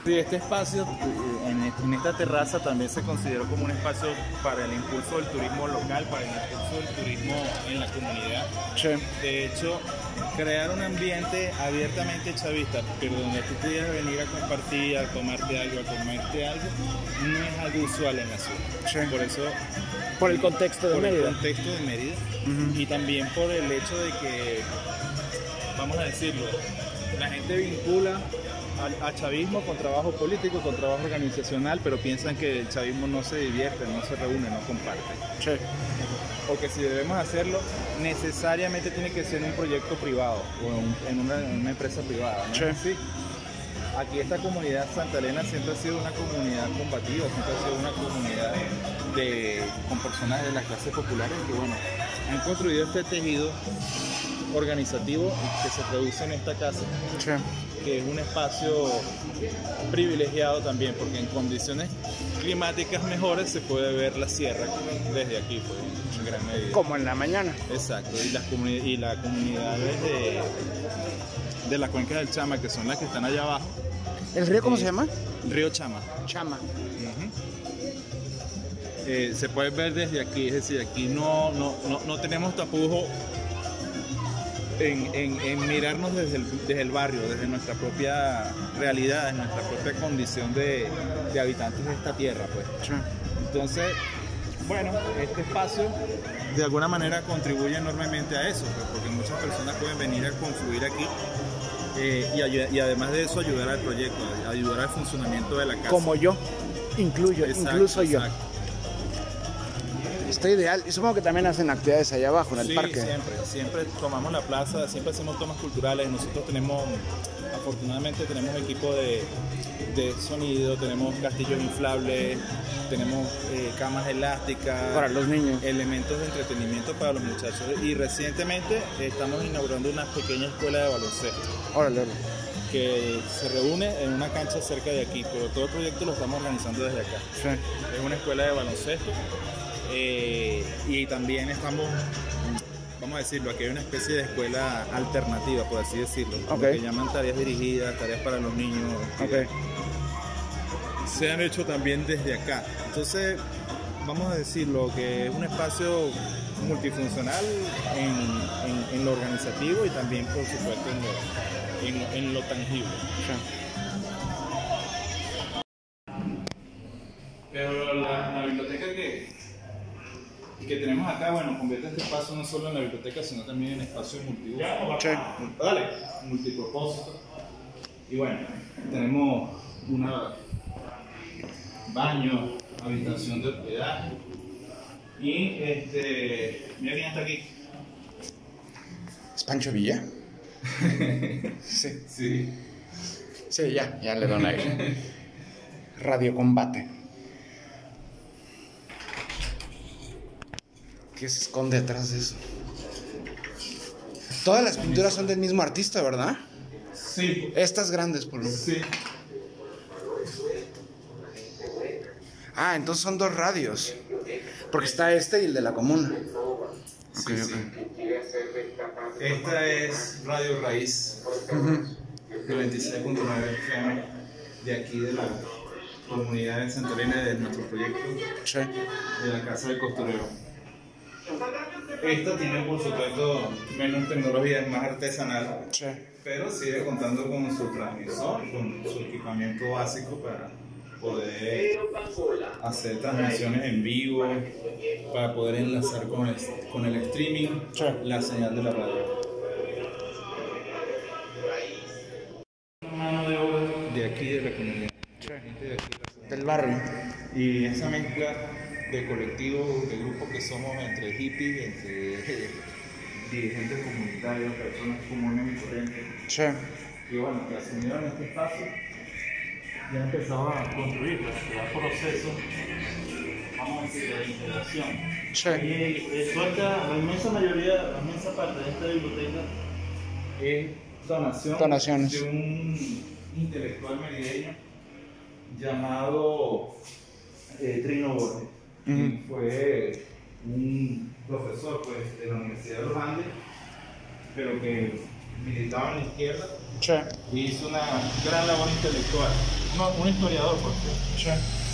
Sí, este espacio en esta terraza también se consideró como un espacio para el impulso del turismo local, para el impulso del turismo en la comunidad. Sí. De hecho, crear un ambiente abiertamente chavista, pero donde tú pudieras venir a compartir, a tomarte algo, a comerte algo, no es algo usual en la ciudad. Sí. Por eso, Por el contexto de por Mérida. el contexto de Mérida, y también por el hecho de que, vamos a decirlo, la gente vincula a chavismo con trabajo político, con trabajo organizacional, pero piensan que el chavismo no se divierte, no se reúne, no comparte. Sí. O que si debemos hacerlo, necesariamente tiene que ser un proyecto privado o en una empresa privada, ¿no? Sí. Sí. Aquí esta comunidad Santa Elena siempre ha sido una comunidad combativa, siempre ha sido una comunidad con personas de las clases populares que, bueno, han construido este tejido organizativo que se produce en esta casa, Sí. que es un espacio privilegiado también, porque en condiciones climáticas mejores se puede ver la sierra desde aquí, pues, en gran medida. Como en la mañana. Exacto, y las comunidades de la cuenca del Chama, que son las que están allá abajo. ¿El río cómo se llama? Río Chama. Chama. Se puede ver desde aquí, es decir, aquí no tenemos tapujo en mirarnos desde el barrio, desde nuestra propia realidad, desde nuestra propia condición de habitantes de esta tierra, pues. Sí. Entonces, bueno, este espacio de alguna manera contribuye enormemente a eso, pues, porque muchas personas pueden venir a confluir aquí y además de eso ayudar al proyecto, ayudar al funcionamiento de la casa. Como yo. Incluso yo. Exacto. Está ideal. Y supongo que también hacen actividades allá abajo, en el Sí, parque. siempre tomamos la plaza, siempre hacemos tomas culturales. Nosotros afortunadamente tenemos equipo de sonido, tenemos castillos inflables, tenemos camas elásticas, Para los niños. elementos de entretenimiento para los muchachos. Y recientemente estamos inaugurando una pequeña escuela de baloncesto Órale. que se reúne en una cancha cerca de aquí, pero todo el proyecto lo estamos organizando desde acá. Sí. Es una escuela de baloncesto. Y también estamos, vamos a decirlo, aquí hay una especie de escuela alternativa, por así decirlo, Ok. que llaman tareas dirigidas, tareas para los niños, que Ok. se han hecho también desde acá. Entonces, vamos a decirlo, que es un espacio multifuncional en lo organizativo y también, por supuesto, en lo tangible. Pero la biblioteca que tenemos acá, bueno, convierte este espacio no solo en la biblioteca, sino también en espacio multiuso. Multipropósito. Y bueno, tenemos baño, habitación de hospedaje. Y mira quién está aquí. ¿Es Pancho Villa? Sí. Sí. Sí, ya le doy ahí. Radio Combate. ¿Qué se esconde detrás de eso? Todas las pinturas son del mismo artista, ¿verdad? Sí. Estas grandes, por lo menos. Sí. Ah, entonces son dos radios. Porque está este y el de la comuna. Sí, sí. Esta es Radio Raíz, de 26.9 FM, de aquí de la comunidad de Santa Elena, de nuestro proyecto, Sí. de la Casa del Costurero. Esta tiene, por supuesto, menos tecnología, es más artesanal, Sí. pero sigue contando con su transmisor, con su equipamiento básico para poder hacer transmisiones en vivo, para poder enlazar con el streaming, Sí. la señal de la radio. Mano de obra de aquí de la comunidad, gente de aquí de la comunidad. Del barrio. Y esa mezcla de colectivos, de grupos que somos entre hippies, entre dirigentes comunitarios, personas comunes y corrientes, Sí. y bueno, que asumieron este espacio, ya empezaban a construir, a procesos, vamos a decir, de integración. Sí. Y la inmensa mayoría, la inmensa parte de esta biblioteca es Donaciones. de un intelectual merideño llamado Trino Borges. Quien fue un profesor, pues, de la Universidad de los Andes, pero que militaba en la izquierda Sí. y hizo una gran labor intelectual. un historiador, por cierto. Sí.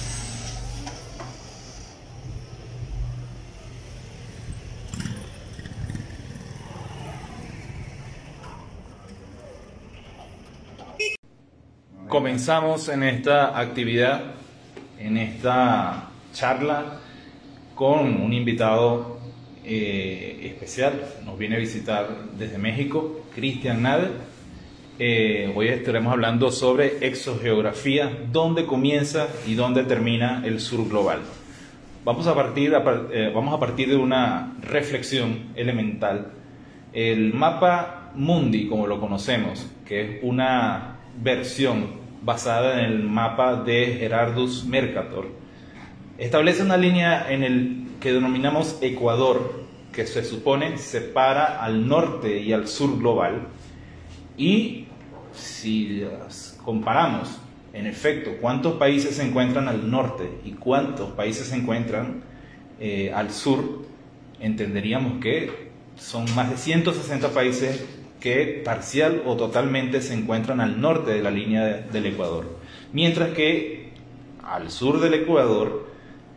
Comenzamos en esta actividad, en esta charla, con un invitado especial. Nos viene a visitar desde México, Cristian Nader. Hoy estaremos hablando sobre exogeografía, dónde comienza y dónde termina el sur global. Vamos a partir de una reflexión elemental. El mapa mundi, como lo conocemos, que es una versión basada en el mapa de Gerardus Mercator, establece una línea en el que denominamos Ecuador, que se supone separa al norte y al sur global. Y si comparamos, en efecto, cuántos países se encuentran al norte y cuántos países se encuentran al sur, entenderíamos que son más de 160 países que parcial o totalmente se encuentran al norte de la línea del Ecuador, mientras que al sur del Ecuador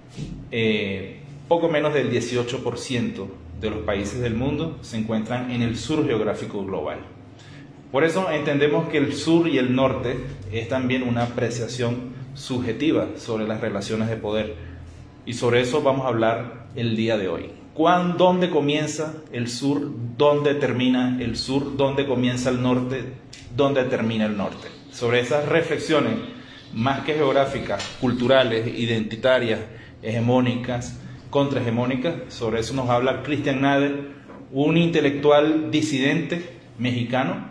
poco menos del 18% de los países del mundo se encuentran en el sur geográfico global. Por eso entendemos que el sur y el norte es también una apreciación subjetiva sobre las relaciones de poder, y sobre eso vamos a hablar el día de hoy. ¿Dónde comienza el sur? ¿Dónde termina el sur? ¿Dónde comienza el norte? ¿Dónde termina el norte? Sobre esas reflexiones, más que geográficas, culturales, identitarias, hegemónicas, contrahegemónicas, sobre eso nos habla Cristian Nader, un intelectual disidente mexicano,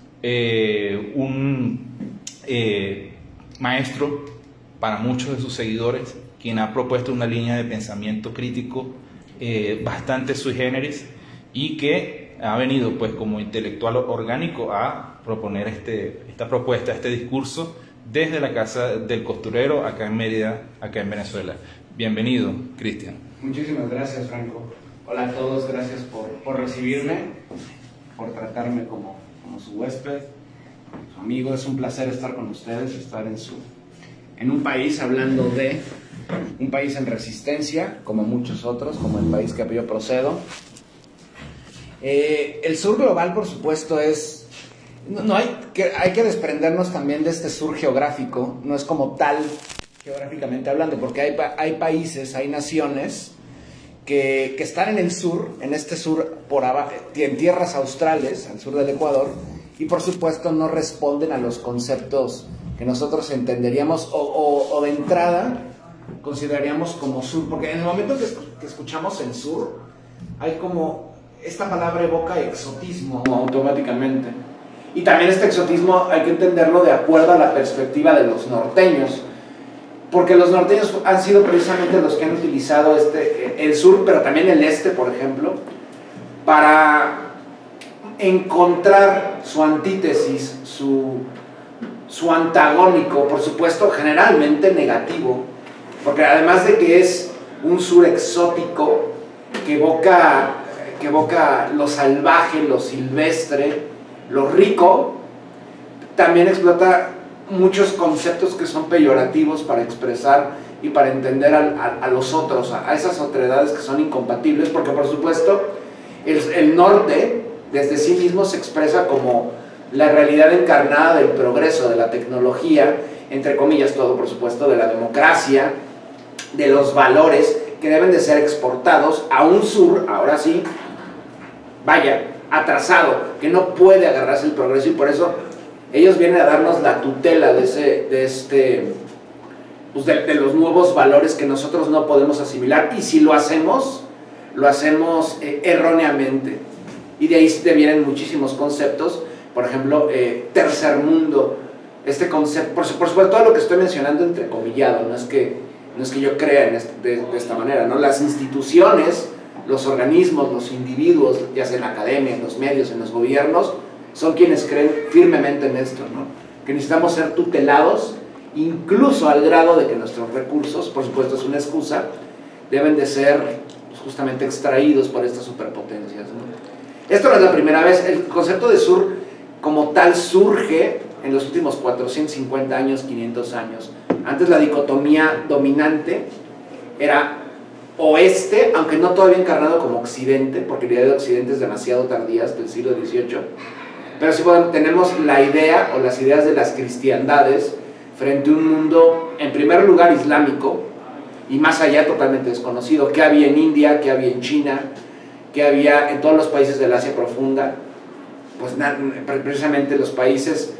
un maestro para muchos de sus seguidores, quien ha propuesto una línea de pensamiento crítico bastante sui generis, y que ha venido pues como intelectual orgánico a proponer esta propuesta, este discurso desde la Casa del Costurero acá en Mérida, acá en Venezuela. Bienvenido, Cristian. Muchísimas gracias, Franco. Hola a todos, gracias por recibirme, por tratarme como su huésped, su amigo. Es un placer estar con ustedes, estar en un país hablando de un país en resistencia, como muchos otros, como el país que yo procedo. El sur global, por supuesto, hay que desprendernos también de este sur geográfico. No es como tal geográficamente hablando, porque hay países, hay naciones que están en el sur, en este sur por abajo, en tierras australes, al sur del Ecuador, y por supuesto no responden a los conceptos que nosotros entenderíamos o de entrada consideraríamos como sur, porque en el momento que escuchamos el sur, hay como esta palabra evoca exotismo automáticamente, y también este exotismo hay que entenderlo de acuerdo a la perspectiva de los norteños, porque los norteños han sido precisamente los que han utilizado el sur, pero también el este, por ejemplo, para encontrar su antítesis, su antagónico, por supuesto generalmente negativo, porque además de que es un sur exótico que evoca lo salvaje, lo silvestre, lo rico, también explota muchos conceptos que son peyorativos para expresar y para entender a los otros, a esas otredades que son incompatibles, porque por supuesto el norte desde sí mismo se expresa como la realidad encarnada del progreso, de la tecnología, entre comillas todo, por supuesto, de la democracia, de los valores que deben de ser exportados a un sur, ahora sí, vaya, atrasado, que no puede agarrarse el progreso, y por eso ellos vienen a darnos la tutela de los nuevos valores que nosotros no podemos asimilar, y si lo hacemos erróneamente, y de ahí vienen muchísimos conceptos, por ejemplo, tercer mundo, este concepto, por supuesto todo lo que estoy mencionando entrecomillado, no es que yo crea de esta manera, ¿no? Las instituciones, los organismos, los individuos, ya sea en la academia, en los medios, en los gobiernos, son quienes creen firmemente en esto, ¿no? Que necesitamos ser tutelados, incluso al grado de que nuestros recursos, por supuesto es una excusa, deben de ser pues, justamente extraídos por estas superpotencias, ¿no? Esto no es la primera vez. El concepto de sur como tal surge en los últimos 450 años, 500 años. Antes la dicotomía dominante era oeste, aunque no todavía encarnado como occidente, porque la idea de occidente es demasiado tardía, hasta el siglo XVIII, pero sí tenemos la idea o las ideas de las cristiandades frente a un mundo, en primer lugar, islámico, y más allá totalmente desconocido. ¿Qué había en India? ¿Qué había en China? ¿Qué había en todos los países del Asia profunda? Pues precisamente los países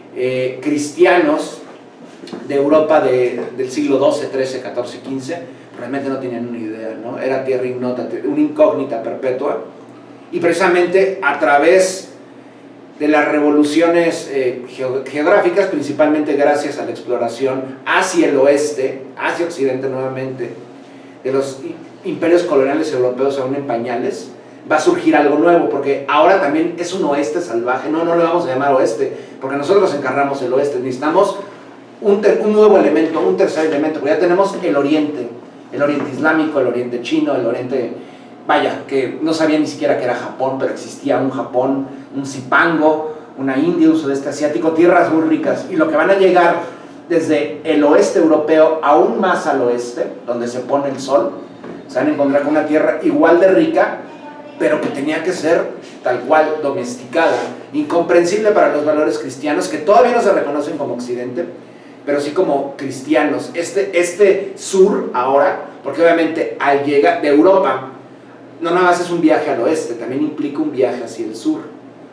cristianos de Europa del siglo XII, XIII, XIV, XV, realmente no tenían una idea, ¿no? Era tierra ignota, una incógnita perpetua, y precisamente a través de las revoluciones geográficas, principalmente gracias a la exploración hacia el oeste, hacia occidente nuevamente, de los imperios coloniales europeos aún en pañales, va a surgir algo nuevo, porque ahora también es un oeste salvaje. No le vamos a llamar oeste, porque nosotros encarnamos el oeste. Necesitamos un nuevo elemento, un tercer elemento, porque ya tenemos el oriente islámico, el oriente chino, el oriente, vaya, que no sabía ni siquiera que era Japón, pero existía un Japón, un Zipango, una India, un sudeste asiático, tierras muy ricas, y lo que van a llegar desde el oeste europeo aún más al oeste, donde se pone el sol, se van a encontrar con una tierra igual de rica, pero que tenía que ser tal cual domesticada, incomprensible para los valores cristianos, que todavía no se reconocen como occidente, pero sí como cristianos. Este sur ahora, porque obviamente al llegar de Europa, no nada más es un viaje al oeste, también implica un viaje hacia el sur,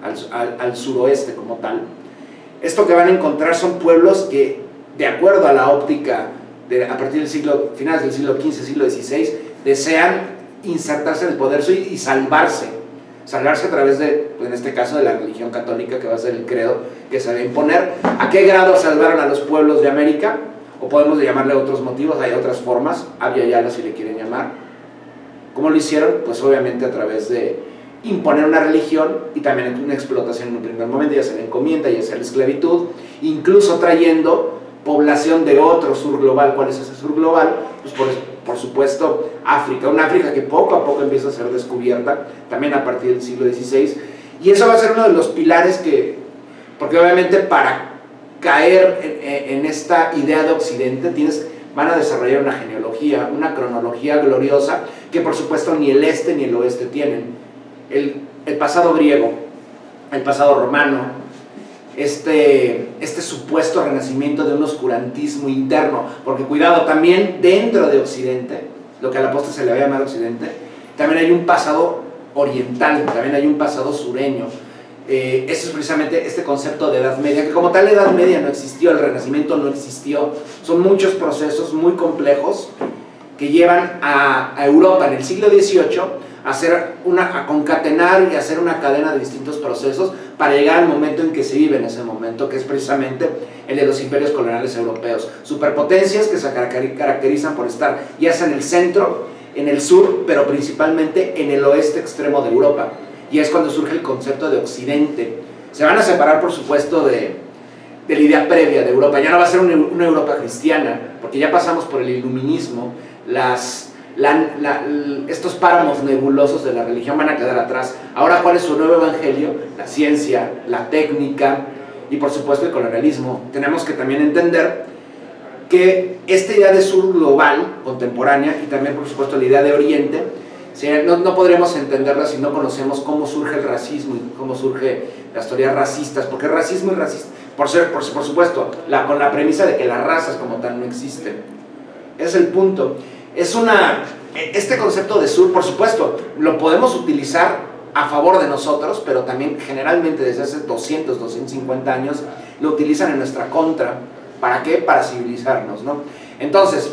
al suroeste como tal. Esto que van a encontrar son pueblos que, de acuerdo a la óptica a partir del finales del siglo XV, siglo XVI, desean insertarse en el poder y salvarse a través de, en este caso, de la religión católica, que va a ser el credo que se va a imponer. ¿A qué grado salvaron a los pueblos de América? O podemos llamarle otros motivos, hay otras formas, Abya Yala si le quieren llamar. ¿Cómo lo hicieron? Pues obviamente a través de imponer una religión y también una explotación en un primer momento, ya sea la encomienda, ya sea la esclavitud, incluso trayendo población de otro sur global. ¿Cuál es ese sur global? Pues por supuesto África, una África que poco a poco empieza a ser descubierta, también a partir del siglo XVI, y eso va a ser uno de los pilares porque obviamente para caer en esta idea de Occidente van a desarrollar una genealogía, una cronología gloriosa, que por supuesto ni el este ni el oeste tienen. El pasado griego, el pasado romano, este supuesto renacimiento de un oscurantismo interno, porque cuidado, también dentro de Occidente, lo que a la postre se le había llamado Occidente, también hay un pasado oriental, también hay un pasado sureño. Ese es precisamente este concepto de Edad Media, que como tal Edad Media no existió, el Renacimiento no existió. Son muchos procesos muy complejos que llevan a Europa en el siglo XVIII a concatenar y hacer una cadena de distintos procesos para llegar al momento en que se vive en ese momento, que es precisamente el de los imperios coloniales europeos. Superpotencias que se caracterizan por estar ya sea en el centro, en el sur, pero principalmente en el oeste extremo de Europa. Y es cuando surge el concepto de Occidente. Se van a separar, por supuesto, de la idea previa de Europa. Ya no va a ser una Europa cristiana, porque ya pasamos por el iluminismo. Estos páramos nebulosos de la religión van a quedar atrás. Ahora, ¿cuál es su nuevo evangelio? La ciencia, la técnica y por supuesto el colonialismo. Tenemos que también entender que esta idea de sur global, contemporánea, y también por supuesto la idea de oriente, no podremos entenderla si no conocemos cómo surge el racismo y cómo surge las teorías racistas, porque racismo y racista, por supuesto, con la premisa de que las razas como tal no existen. Ese es el punto. Este concepto de sur, por supuesto, lo podemos utilizar a favor de nosotros, pero también generalmente desde hace 200, 250 años lo utilizan en nuestra contra. ¿Para qué? Para civilizarnos, ¿no? Entonces,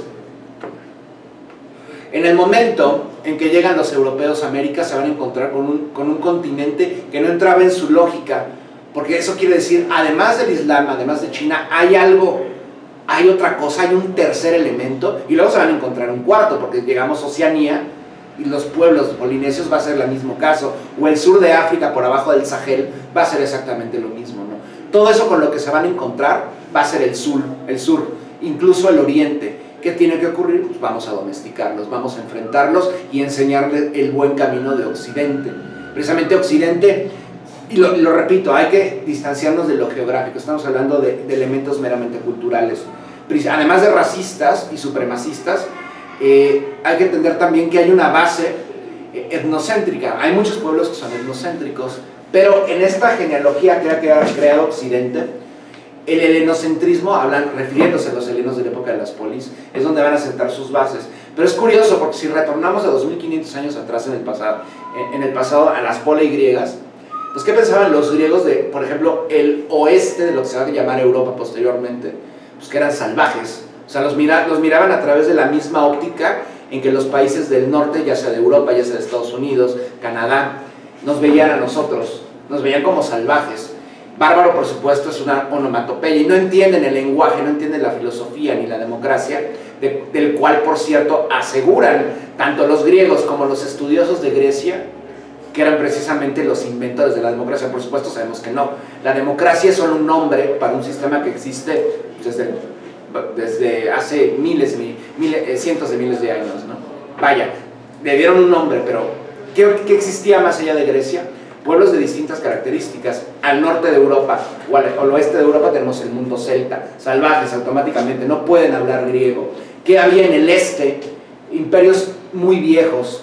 en el momento en que llegan los europeos a América, se van a encontrar con un continente que no entraba en su lógica, porque eso quiere decir, además del Islam, además de China, hay otra cosa, hay un tercer elemento, y luego se van a encontrar un cuarto, porque llegamos a Oceanía, y los pueblos polinesios va a ser el mismo caso, o el sur de África por abajo del Sahel va a ser exactamente lo mismo, ¿no? Todo eso con lo que se van a encontrar va a ser el sur, incluso el oriente. ¿Qué tiene que ocurrir? Pues vamos a domesticarlos, vamos a enfrentarlos y enseñarles el buen camino de Occidente. Precisamente Occidente y lo repito, hay que distanciarnos de lo geográfico, estamos hablando de elementos meramente culturales. Además de racistas y supremacistas, hay que entender también que hay una base etnocéntrica. Hay muchos pueblos que son etnocéntricos, pero en esta genealogía que ha creado Occidente, el helenocentrismo, refiriéndose a los helenos de la época de las polis, es donde van a sentar sus bases. Pero es curioso porque si retornamos a 2500 años atrás en el pasado a las poli griegas, pues ¿qué pensaban los griegos de, por ejemplo, el oeste de lo que se va a llamar Europa posteriormente? Pues que eran salvajes. O sea, los miraban a través de la misma óptica en que los países del norte, ya sea de Europa, ya sea de Estados Unidos, Canadá, nos veían a nosotros, nos veían como salvajes. Bárbaro, por supuesto, es una onomatopeya y no entienden el lenguaje, no entienden la filosofía ni la democracia, del cual, por cierto, aseguran tanto los griegos como los estudiosos de Grecia que eran precisamente los inventores de la democracia. Por supuesto, sabemos que no. La democracia es solo un nombre para un sistema que existe desde hace cientos de miles de años, ¿no? Vaya, le dieron un nombre, pero ¿qué existía más allá de Grecia? Pueblos de distintas características. Al norte de Europa o al oeste de Europa tenemos el mundo celta, salvajes automáticamente, no pueden hablar griego. ¿Qué había en el este? Imperios muy viejos.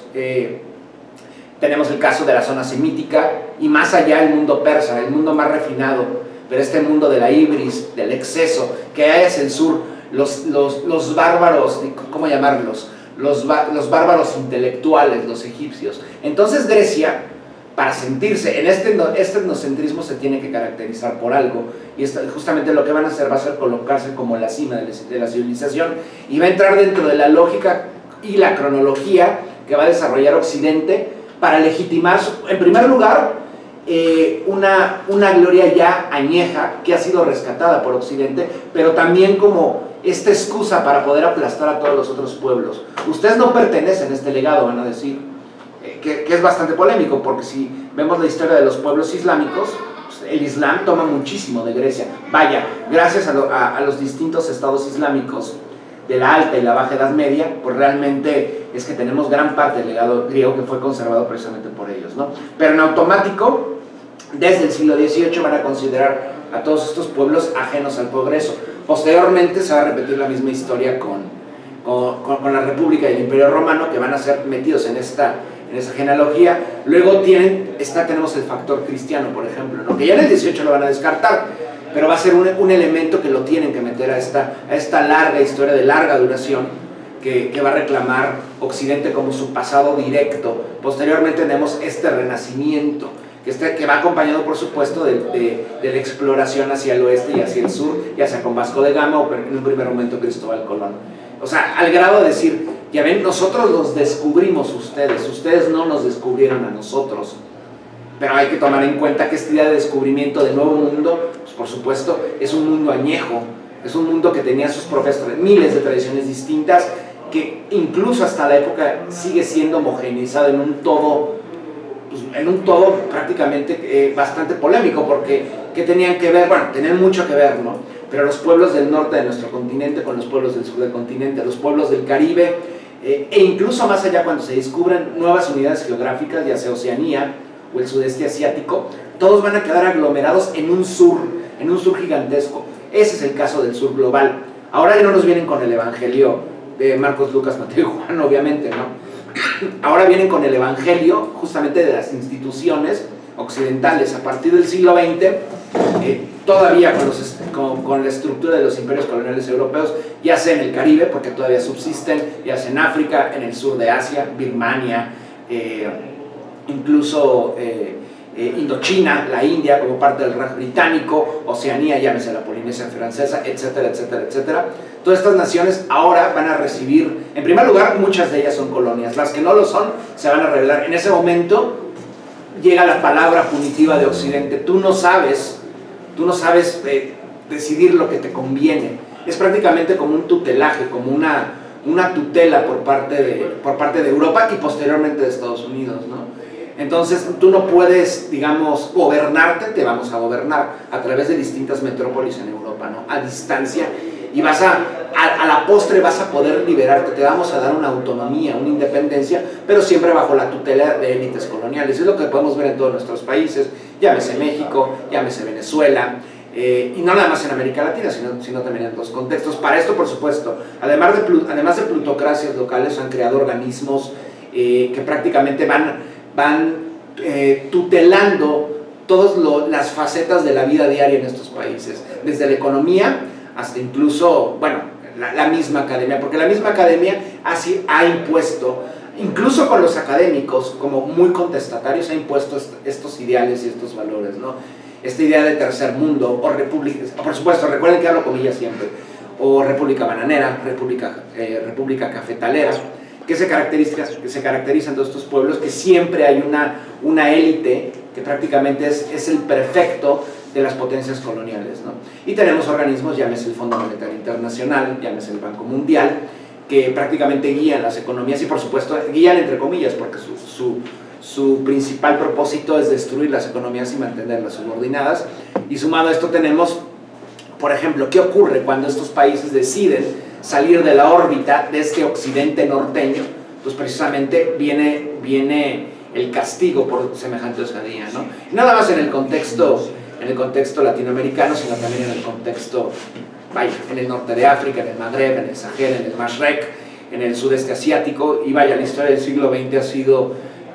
Tenemos el caso de la zona semítica y más allá el mundo persa, el mundo más refinado, pero este mundo de la ibris, del exceso, que hay hacia el sur, los bárbaros, ¿cómo llamarlos? Los bárbaros intelectuales, los egipcios. Entonces Grecia, para sentirse en este etnocentrismo, se tiene que caracterizar por algo, y justamente lo que van a hacer va a ser colocarse como la cima de la civilización, y va a entrar dentro de la lógica y la cronología que va a desarrollar Occidente para legitimar, en primer lugar, una gloria ya añeja que ha sido rescatada por Occidente, pero también como esta excusa para poder aplastar a todos los otros pueblos. Ustedes no pertenecen a este legado, van a decir, que es bastante polémico, porque si vemos la historia de los pueblos islámicos, pues, el Islam toma muchísimo de Grecia. Vaya, gracias a los distintos estados islámicos de la Alta y la Baja Edad Media, pues realmente es que tenemos gran parte del legado griego que fue conservado precisamente por ellos, ¿no? Pero en automático, desde el siglo XVIII van a considerar a todos estos pueblos ajenos al progreso. Posteriormente se va a repetir la misma historia con la República y el Imperio Romano, que van a ser metidos en esa genealogía. Luego tenemos el factor cristiano, por ejemplo, ¿no? Que ya en el XVIII lo van a descartar, pero va a ser un elemento que lo tienen que meter a esta larga historia de larga duración que va a reclamar Occidente como su pasado directo. Posteriormente tenemos este renacimiento que va acompañado, por supuesto, de la exploración hacia el oeste y hacia el sur, ya sea con Vasco de Gama o en un primer momento Cristóbal Colón. O sea, al grado de decir, ya ven, nosotros los descubrimos ustedes no nos descubrieron a nosotros. Pero hay que tomar en cuenta que esta idea de descubrimiento del nuevo mundo, pues por supuesto, es un mundo añejo, es un mundo que tenía sus propias miles de tradiciones distintas, que incluso hasta la época sigue siendo homogeneizado en un todo, pues, prácticamente bastante polémico, porque ¿qué tenían que ver? Bueno, tenían mucho que ver, ¿no? Pero los pueblos del norte de nuestro continente con los pueblos del sur del continente, los pueblos del Caribe, e incluso más allá cuando se descubren nuevas unidades geográficas, ya sea Oceanía o el sudeste asiático, todos van a quedar aglomerados en un sur gigantesco. Ese es el caso del sur global. Ahora ya no nos vienen con el evangelio de Marcos, Lucas, Mateo y Juan, obviamente, ¿no? Ahora vienen con el evangelio justamente de las instituciones occidentales. A partir del siglo XX, todavía con la estructura de los imperios coloniales europeos, ya sea en el Caribe, porque todavía subsisten, ya sea en África, en el sur de Asia, Birmania, incluso Indochina, la India como parte del Raj británico, Oceanía, llámese la Polinesia francesa, etcétera, etcétera, etcétera. Todas estas naciones ahora van a recibir, en primer lugar, muchas de ellas son colonias, las que no lo son se van a rebelar. En ese momento llega la palabra punitiva de Occidente: tú no sabes decidir lo que te conviene. Es prácticamente como un tutelaje, como una tutela por parte de Europa y posteriormente de Estados Unidos, ¿no? Entonces tú no puedes, digamos, gobernarte, te vamos a gobernar a través de distintas metrópolis en Europa, ¿no? A distancia, y vas a la postre vas a poder liberarte, te vamos a dar una autonomía, una independencia, pero siempre bajo la tutela de élites coloniales. Es lo que podemos ver en todos nuestros países, llámese México, llámese Venezuela, y no nada más en América Latina, sino también en otros contextos. Para esto, por supuesto, además de plutocracias locales, han creado organismos que prácticamente van tutelando todas las facetas de la vida diaria en estos países, desde la economía hasta incluso, bueno, la misma academia, porque la misma academia así ha impuesto, incluso con los académicos como muy contestatarios, ha impuesto estos ideales y estos valores, ¿no? Esta idea de tercer mundo, o república, por supuesto, recuerden que hablo comillas siempre, o república bananera, república cafetalera, que se caracterizan todos estos pueblos, que siempre hay una élite que prácticamente es el prefecto de las potencias coloniales, ¿no? Y tenemos organismos, llámese el Fondo Monetario Internacional, llámese el Banco Mundial, que prácticamente guían las economías y por supuesto guían entre comillas, porque su principal propósito es destruir las economías y mantenerlas subordinadas. Y sumado a esto tenemos, por ejemplo, ¿qué ocurre cuando estos países deciden salir de la órbita de este occidente norteño? Pues precisamente viene el castigo por semejante osadía, ¿no? Y nada más en el contexto latinoamericano, sino también en el contexto, vaya, en el norte de África, en el Magreb, en el Sahel, en el Mashrek, en el sudeste asiático, y vaya, la historia del siglo XX ha sido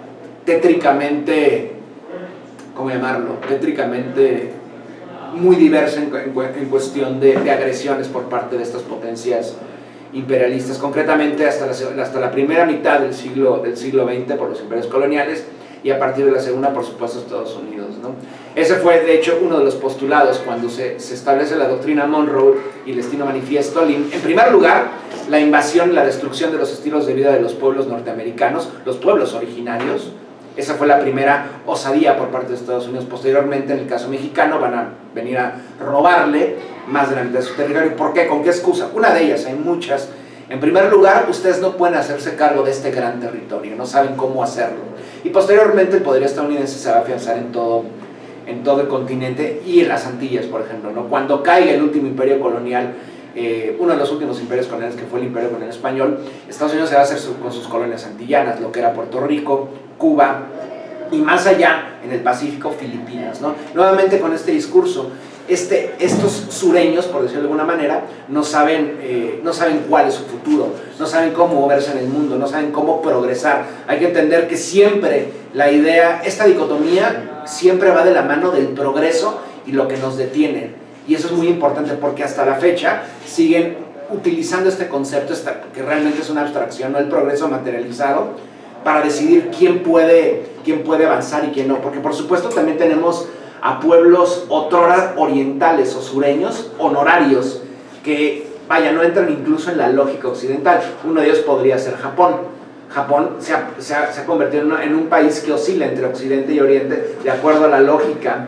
tétricamente, ¿cómo llamarlo? Tétricamente muy diversa en cuestión de agresiones por parte de estas potencias imperialistas, concretamente hasta la primera mitad del siglo XX por los imperios coloniales, y a partir de la segunda, por supuesto, Estados Unidos, ¿no? Ese fue, de hecho, uno de los postulados cuando se establece la doctrina Monroe y el Destino Manifiesto. En primer lugar, la invasión y la destrucción de los estilos de vida de los pueblos norteamericanos, los pueblos originarios. Esa fue la primera osadía por parte de Estados Unidos. Posteriormente, en el caso mexicano, van a venir a robarle más de la mitad de su territorio. ¿Por qué? ¿Con qué excusa? Una de ellas, hay muchas. En primer lugar, ustedes no pueden hacerse cargo de este gran territorio, no saben cómo hacerlo. Y posteriormente el poder estadounidense se va a afianzar en todo el continente y en las Antillas, por ejemplo, ¿no? Cuando caiga el último imperio colonial, uno de los últimos imperios coloniales, que fue el imperio colonial español, Estados Unidos se va a hacer con sus colonias antillanas, lo que era Puerto Rico, Cuba, y más allá, en el Pacífico, Filipinas, ¿no? Nuevamente con este discurso, estos sureños, por decirlo de alguna manera, no saben cuál es su futuro, no saben cómo moverse en el mundo, no saben cómo progresar. Hay que entender que siempre esta dicotomía siempre va de la mano del progreso y lo que nos detiene. Y eso es muy importante porque hasta la fecha siguen utilizando este concepto, que realmente es una abstracción, no el progreso materializado, para decidir quién puede avanzar y quién no. Porque por supuesto también tenemos a pueblos otrora orientales o sureños, honorarios, que, vaya, no entran incluso en la lógica occidental. Uno de ellos podría ser Japón. Japón se ha convertido en un país que oscila entre Occidente y Oriente, de acuerdo a la lógica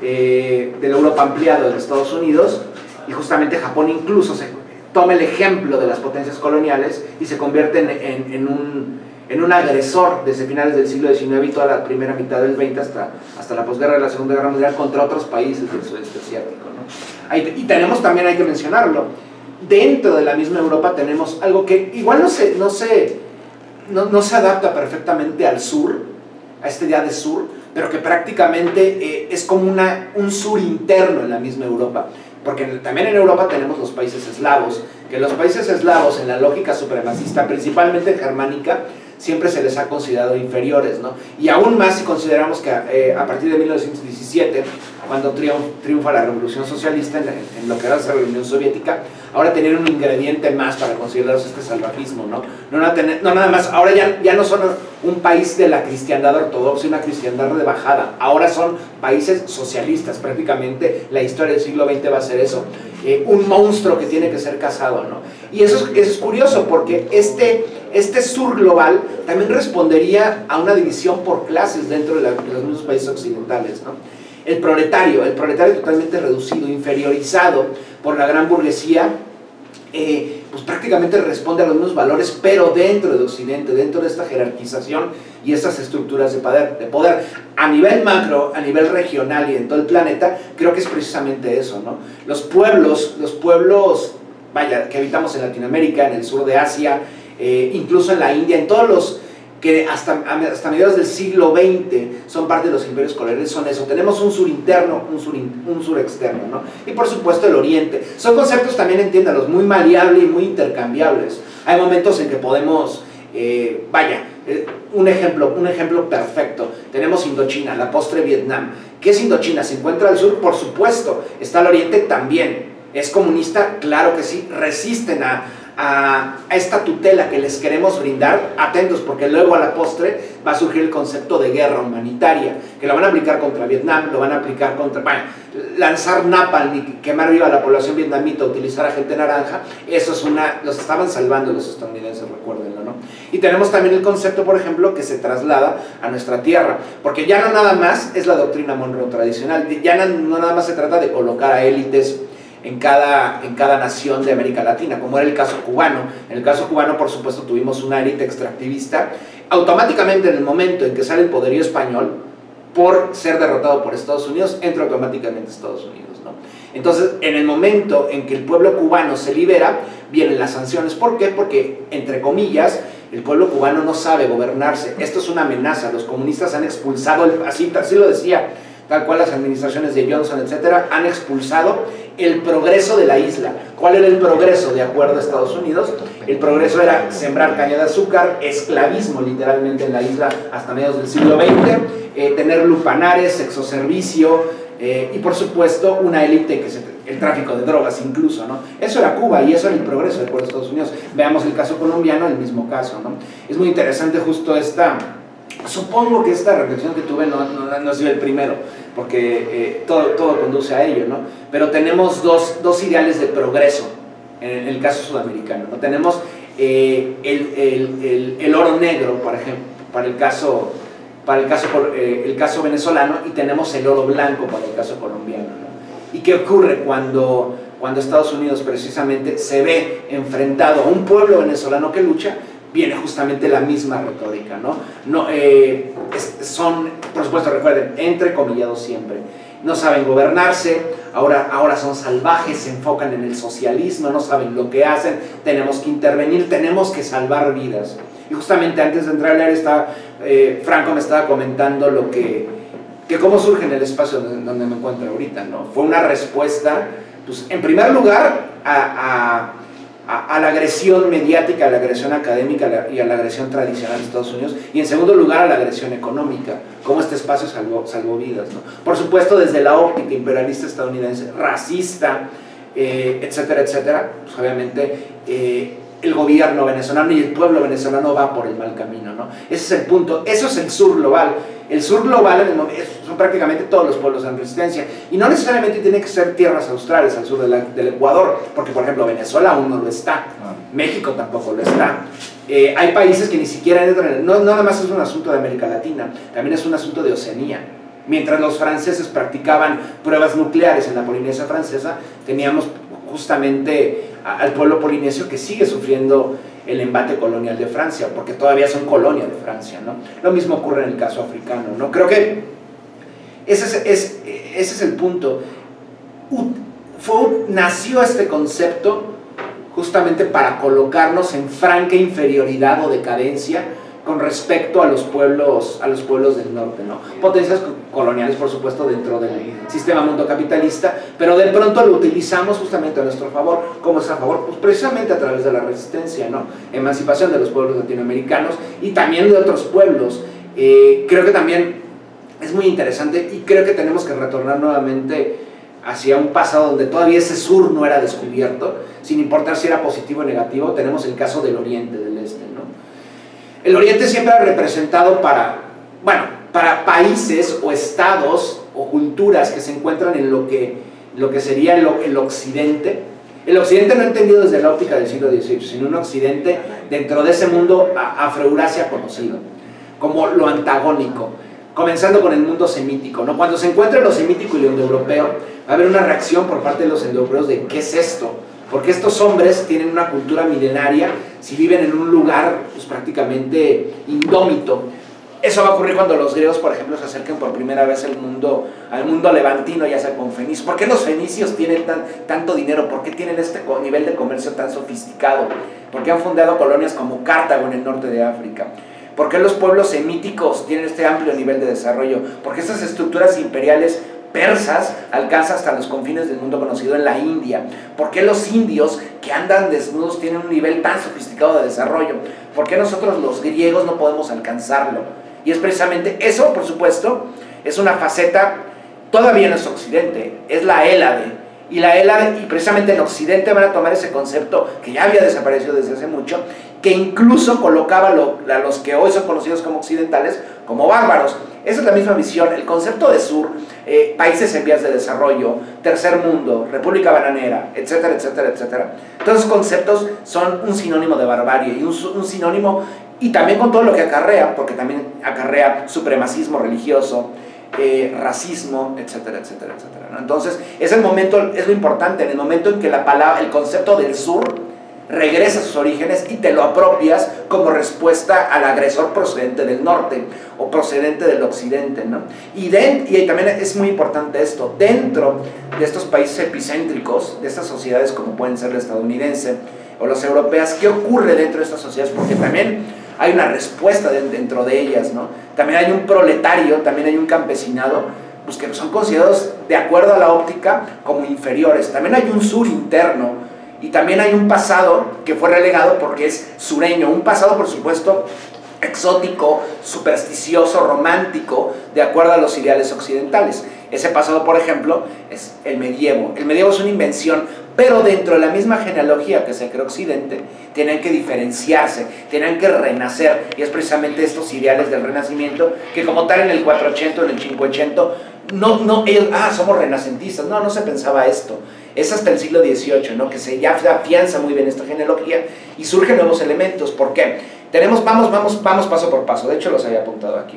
de la Europa ampliada de Estados Unidos, y justamente Japón incluso toma el ejemplo de las potencias coloniales y se convierte en un agresor desde finales del siglo XIX y toda la primera mitad del XX hasta la posguerra de la Segunda Guerra Mundial contra otros países del sudeste asiático, ¿no? Y tenemos también, hay que mencionarlo, dentro de la misma Europa tenemos algo que igual no se adapta perfectamente al sur, a esta idea de sur, pero que prácticamente es como un sur interno en la misma Europa. Porque también en Europa tenemos los países eslavos, que los países eslavos en la lógica supremacista, principalmente germánica, siempre se les ha considerado inferiores, ¿no? Y aún más si consideramos que a partir de 1917, cuando triunfa la Revolución Socialista en lo que era la Unión Soviética, ahora tenían un ingrediente más para considerarse este salvajismo, ¿no? No nada más, ahora ya no son un país de la cristiandad ortodoxa y una cristiandad de bajada, ahora son países socialistas. Prácticamente la historia del siglo XX va a ser eso, un monstruo que tiene que ser cazado, ¿no? Y eso es curioso porque este sur global también respondería a una división por clases dentro de los mismos países occidentales, ¿no? El proletario totalmente reducido, inferiorizado por la gran burguesía, pues prácticamente responde a los mismos valores, pero dentro de Occidente, dentro de esta jerarquización y estas estructuras de poder. A nivel macro, a nivel regional y en todo el planeta, creo que es precisamente eso, ¿no? Los pueblos vaya, que habitamos en Latinoamérica, en el sur de Asia, incluso en la India, en todos los que hasta mediados del siglo XX son parte de los imperios coloniales, son eso. Tenemos un sur interno, un sur externo, ¿no? Y por supuesto el oriente. Son conceptos también, entiéndalos, muy maleables y muy intercambiables. Hay momentos en que podemos, un ejemplo perfecto. Tenemos Indochina, la postre Vietnam. ¿Qué es Indochina? ¿Se encuentra al sur? Por supuesto. ¿Está al oriente? También. ¿Es comunista? Claro que sí. Resisten a esta tutela que les queremos brindar. Atentos, porque luego a la postre va a surgir el concepto de guerra humanitaria, que lo van a aplicar contra Vietnam, lo van a aplicar contra, lanzar napalm y quemar viva a la población vietnamita, utilizar agente naranja. Eso es los estaban salvando los estadounidenses, recuérdenlo, ¿no? Y tenemos también el concepto, por ejemplo, que se traslada a nuestra tierra, porque ya no nada más es la doctrina Monroe tradicional, ya no nada más se trata de colocar a élites en cada nación de América Latina, como era el caso cubano. En el caso cubano, por supuesto, tuvimos una élite extractivista. Automáticamente, en el momento en que sale el poderío español, por ser derrotado por Estados Unidos, entra automáticamente Estados Unidos, ¿no? Entonces, en el momento en que el pueblo cubano se libera, vienen las sanciones. ¿Por qué? Porque, entre comillas, el pueblo cubano no sabe gobernarse. Esto es una amenaza. Los comunistas han expulsado, así lo decía, tal cual las administraciones de Johnson, etcétera, han expulsado el progreso de la isla. ¿Cuál era el progreso de acuerdo a Estados Unidos? El progreso era sembrar caña de azúcar, esclavismo literalmente en la isla hasta mediados del siglo XX, tener lupanares, sexoservicio, y por supuesto una élite el tráfico de drogas incluso, ¿no? Eso era Cuba y eso era el progreso de acuerdo a Estados Unidos. Veamos el caso colombiano, el mismo caso, ¿no? Es muy interesante justo supongo que esta reflexión que tuve no ha sido el primero, porque todo conduce a ello, ¿no? Pero tenemos dos ideales de progreso en el caso sudamericano, ¿no? Tenemos el oro negro, por ejemplo, el caso venezolano, y tenemos el oro blanco para el caso colombiano, ¿no? ¿Y qué ocurre cuando Estados Unidos precisamente se ve enfrentado a un pueblo venezolano que lucha? Viene justamente la misma retórica, ¿no? Son, por supuesto, recuerden, entrecomillados siempre, no saben gobernarse, ahora son salvajes, se enfocan en el socialismo, no saben lo que hacen, tenemos que intervenir, tenemos que salvar vidas. Y justamente antes de entrar al aire, Franco me estaba comentando cómo surge en el espacio donde me encuentro ahorita, ¿no? Fue una respuesta, pues, en primer lugar, a la agresión mediática, a la agresión académica y a la agresión tradicional de Estados Unidos, y en segundo lugar a la agresión económica, cómo este espacio salvó vidas, ¿no? Por supuesto, desde la óptica imperialista estadounidense, racista, etcétera, etcétera, pues obviamente el gobierno venezolano y el pueblo venezolano va por el mal camino, ¿no? Ese es el punto, eso es el sur global. El sur global son prácticamente todos los pueblos en resistencia, y no necesariamente tiene que ser tierras australes al sur del Ecuador, porque por ejemplo Venezuela aún no lo está, México tampoco lo está. Hay países que ni siquiera entran, no nada más es un asunto de América Latina, también es un asunto de Oceanía. Mientras los franceses practicaban pruebas nucleares en la Polinesia francesa, teníamos justamente al pueblo polinesio que sigue sufriendo el embate colonial de Francia, porque todavía son colonia de Francia, ¿no? Lo mismo ocurre en el caso africano, ¿no? Creo que ese es el punto. Nació este concepto justamente para colocarnos en franca inferioridad o decadencia con respecto a los pueblos del norte, ¿no? Potencias coloniales, por supuesto, dentro del sistema mundo capitalista, pero de pronto lo utilizamos justamente a nuestro favor. ¿Cómo es a favor? Pues precisamente a través de la resistencia, ¿no? Emancipación de los pueblos latinoamericanos y también de otros pueblos. Creo que también es muy interesante, y creo que tenemos que retornar nuevamente hacia un pasado donde todavía ese sur no era descubierto, sin importar si era positivo o negativo. Tenemos el caso del oriente, del este, ¿no? El oriente siempre ha representado para países o estados o culturas que se encuentran en lo que sería el occidente. El occidente no entendido desde la óptica del siglo XVIII, sino un occidente dentro de ese mundo afroeurasia conocido, como lo antagónico, comenzando con el mundo semítico, ¿no? Cuando se encuentra lo semítico y lo indoeuropeo, va a haber una reacción por parte de los indoeuropeos de ¿qué es esto? Porque estos hombres tienen una cultura milenaria, si viven en un lugar pues, prácticamente indómito. Eso va a ocurrir cuando los griegos, por ejemplo, se acerquen por primera vez al mundo levantino, ya sea con fenicios. ¿Por qué los fenicios tienen tanto dinero? ¿Por qué tienen este nivel de comercio tan sofisticado? ¿Por qué han fundado colonias como Cartago en el norte de África? ¿Por qué los pueblos semíticos tienen este amplio nivel de desarrollo? ¿Por qué estas estructuras imperiales persas alcanzan hasta los confines del mundo conocido en la India? ¿Por qué los indios que andan desnudos tienen un nivel tan sofisticado de desarrollo? ¿Por qué nosotros los griegos no podemos alcanzarlo? Y es precisamente eso, por supuesto, es una faceta, todavía no es Occidente, es la Hélade. Y la Hélade, y precisamente en Occidente van a tomar ese concepto que ya había desaparecido desde hace mucho, que incluso colocaba a los que hoy son conocidos como occidentales como bárbaros. Esa es la misma visión, el concepto de sur, países en vías de desarrollo, tercer mundo, república bananera, etcétera, etcétera, etcétera. Todos esos conceptos son un sinónimo de barbarie y un sinónimo, y también con todo lo que acarrea, porque también acarrea supremacismo religioso, racismo, etcétera, etcétera, etcétera, ¿no? Entonces, es el momento, es lo importante, en el momento en que el concepto del sur regresa a sus orígenes y te lo apropias como respuesta al agresor procedente del norte o procedente del occidente, ¿no? Y también es muy importante esto, dentro de estos países epicéntricos, de estas sociedades como pueden ser la estadounidense o las europeas, ¿qué ocurre dentro de estas sociedades? Porque también hay una respuesta dentro de ellas, ¿no? También hay un proletario, también hay un campesinado, pues que son considerados, de acuerdo a la óptica, como inferiores. También hay un sur interno, y también hay un pasado que fue relegado porque es sureño, un pasado, por supuesto, exótico, supersticioso, romántico, de acuerdo a los ideales occidentales. Ese pasado, por ejemplo, es el medievo. El medievo es una invención, pero dentro de la misma genealogía que se creó Occidente, tienen que diferenciarse, tienen que renacer, y es precisamente estos ideales del renacimiento, que como tal en el 480, en el 580, ellos, somos renacentistas, no se pensaba esto. Es hasta el siglo XVIII, ¿no? Que ya se afianza muy bien esta genealogía y surgen nuevos elementos. ¿Por qué? Vamos paso por paso, de hecho los había apuntado aquí.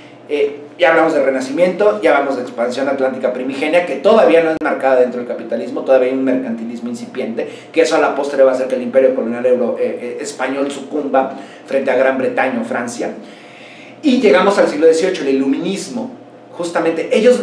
Ya hablamos del Renacimiento, ya hablamos de expansión atlántica primigenia, que todavía no es marcada dentro del capitalismo, todavía hay un mercantilismo incipiente, que eso a la postre va a hacer que el imperio colonial español sucumba frente a Gran Bretaña o Francia. Y llegamos al siglo XVIII, el iluminismo. Justamente, ellos,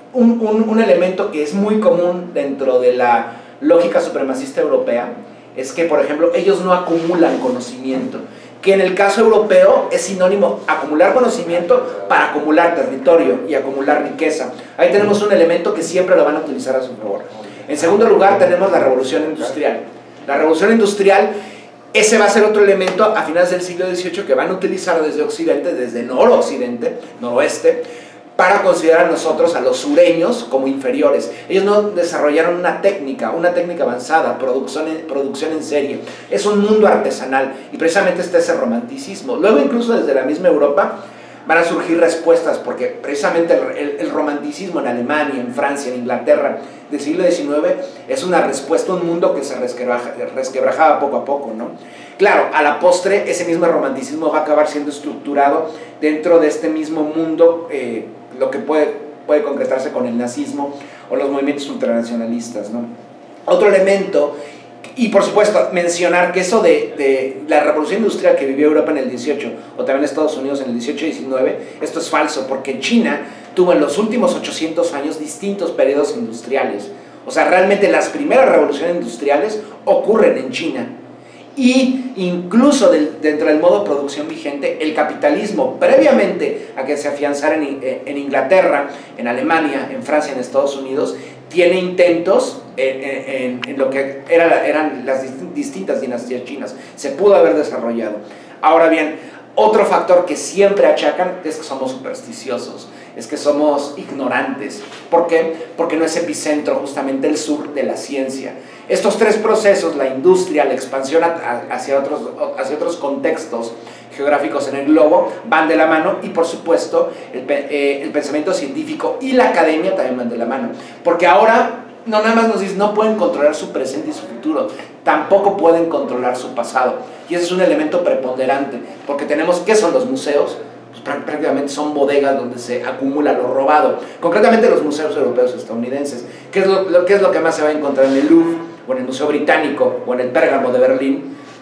un elemento que es muy común dentro de la lógica supremacista europea, es que, por ejemplo, ellos no acumulan conocimiento, que en el caso europeo es sinónimo acumular conocimiento para acumular territorio y acumular riqueza. Ahí tenemos un elemento que siempre lo van a utilizar a su favor. En segundo lugar tenemos la revolución industrial. La revolución industrial, ese va a ser otro elemento a finales del siglo XVIII que van a utilizar desde Occidente, desde noroccidente, noroeste, para considerar a nosotros, a los sureños, como inferiores. Ellos no desarrollaron una técnica avanzada, producción en serie. Es un mundo artesanal, y precisamente está ese romanticismo. Luego, incluso desde la misma Europa, van a surgir respuestas, porque precisamente el romanticismo en Alemania, en Francia, en Inglaterra, del siglo XIX, es una respuesta a un mundo que se resquebrajaba poco a poco, ¿no? Claro, a la postre, ese mismo romanticismo va a acabar siendo estructurado dentro de este mismo mundo, lo que puede concretarse con el nazismo o los movimientos ultranacionalistas, ¿no? Otro elemento, y por supuesto mencionar que eso de la revolución industrial que vivió Europa en el 18 o también Estados Unidos en el 18 y 19, esto es falso, porque China tuvo en los últimos 800 años distintos periodos industriales. O sea, realmente las primeras revoluciones industriales ocurren en China. Y incluso dentro del modo de producción vigente, el capitalismo, previamente a que se afianzara en Inglaterra, en Alemania, en Francia, en Estados Unidos, tiene intentos en lo que eran las distintas dinastías chinas. Se pudo haber desarrollado. Ahora bien, otro factor que siempre achacan es que somos supersticiosos, es que somos ignorantes. ¿Por qué? Porque no es epicentro justamente el sur de la ciencia. Estos tres procesos, la industria, la expansión hacia otros contextos geográficos en el globo, van de la mano, y por supuesto el pensamiento científico y la academia también van de la mano. Porque ahora no nada más nos dicen, no pueden controlar su presente y su futuro, tampoco pueden controlar su pasado. Y ese es un elemento preponderante, porque tenemos, ¿qué son los museos? Pues prácticamente son bodegas donde se acumula lo robado. Concretamente los museos europeos estadounidenses. ¿Qué es lo que más se va a encontrar en el Louvre, o en el Museo Británico, o en el Pérgamo de Berlín?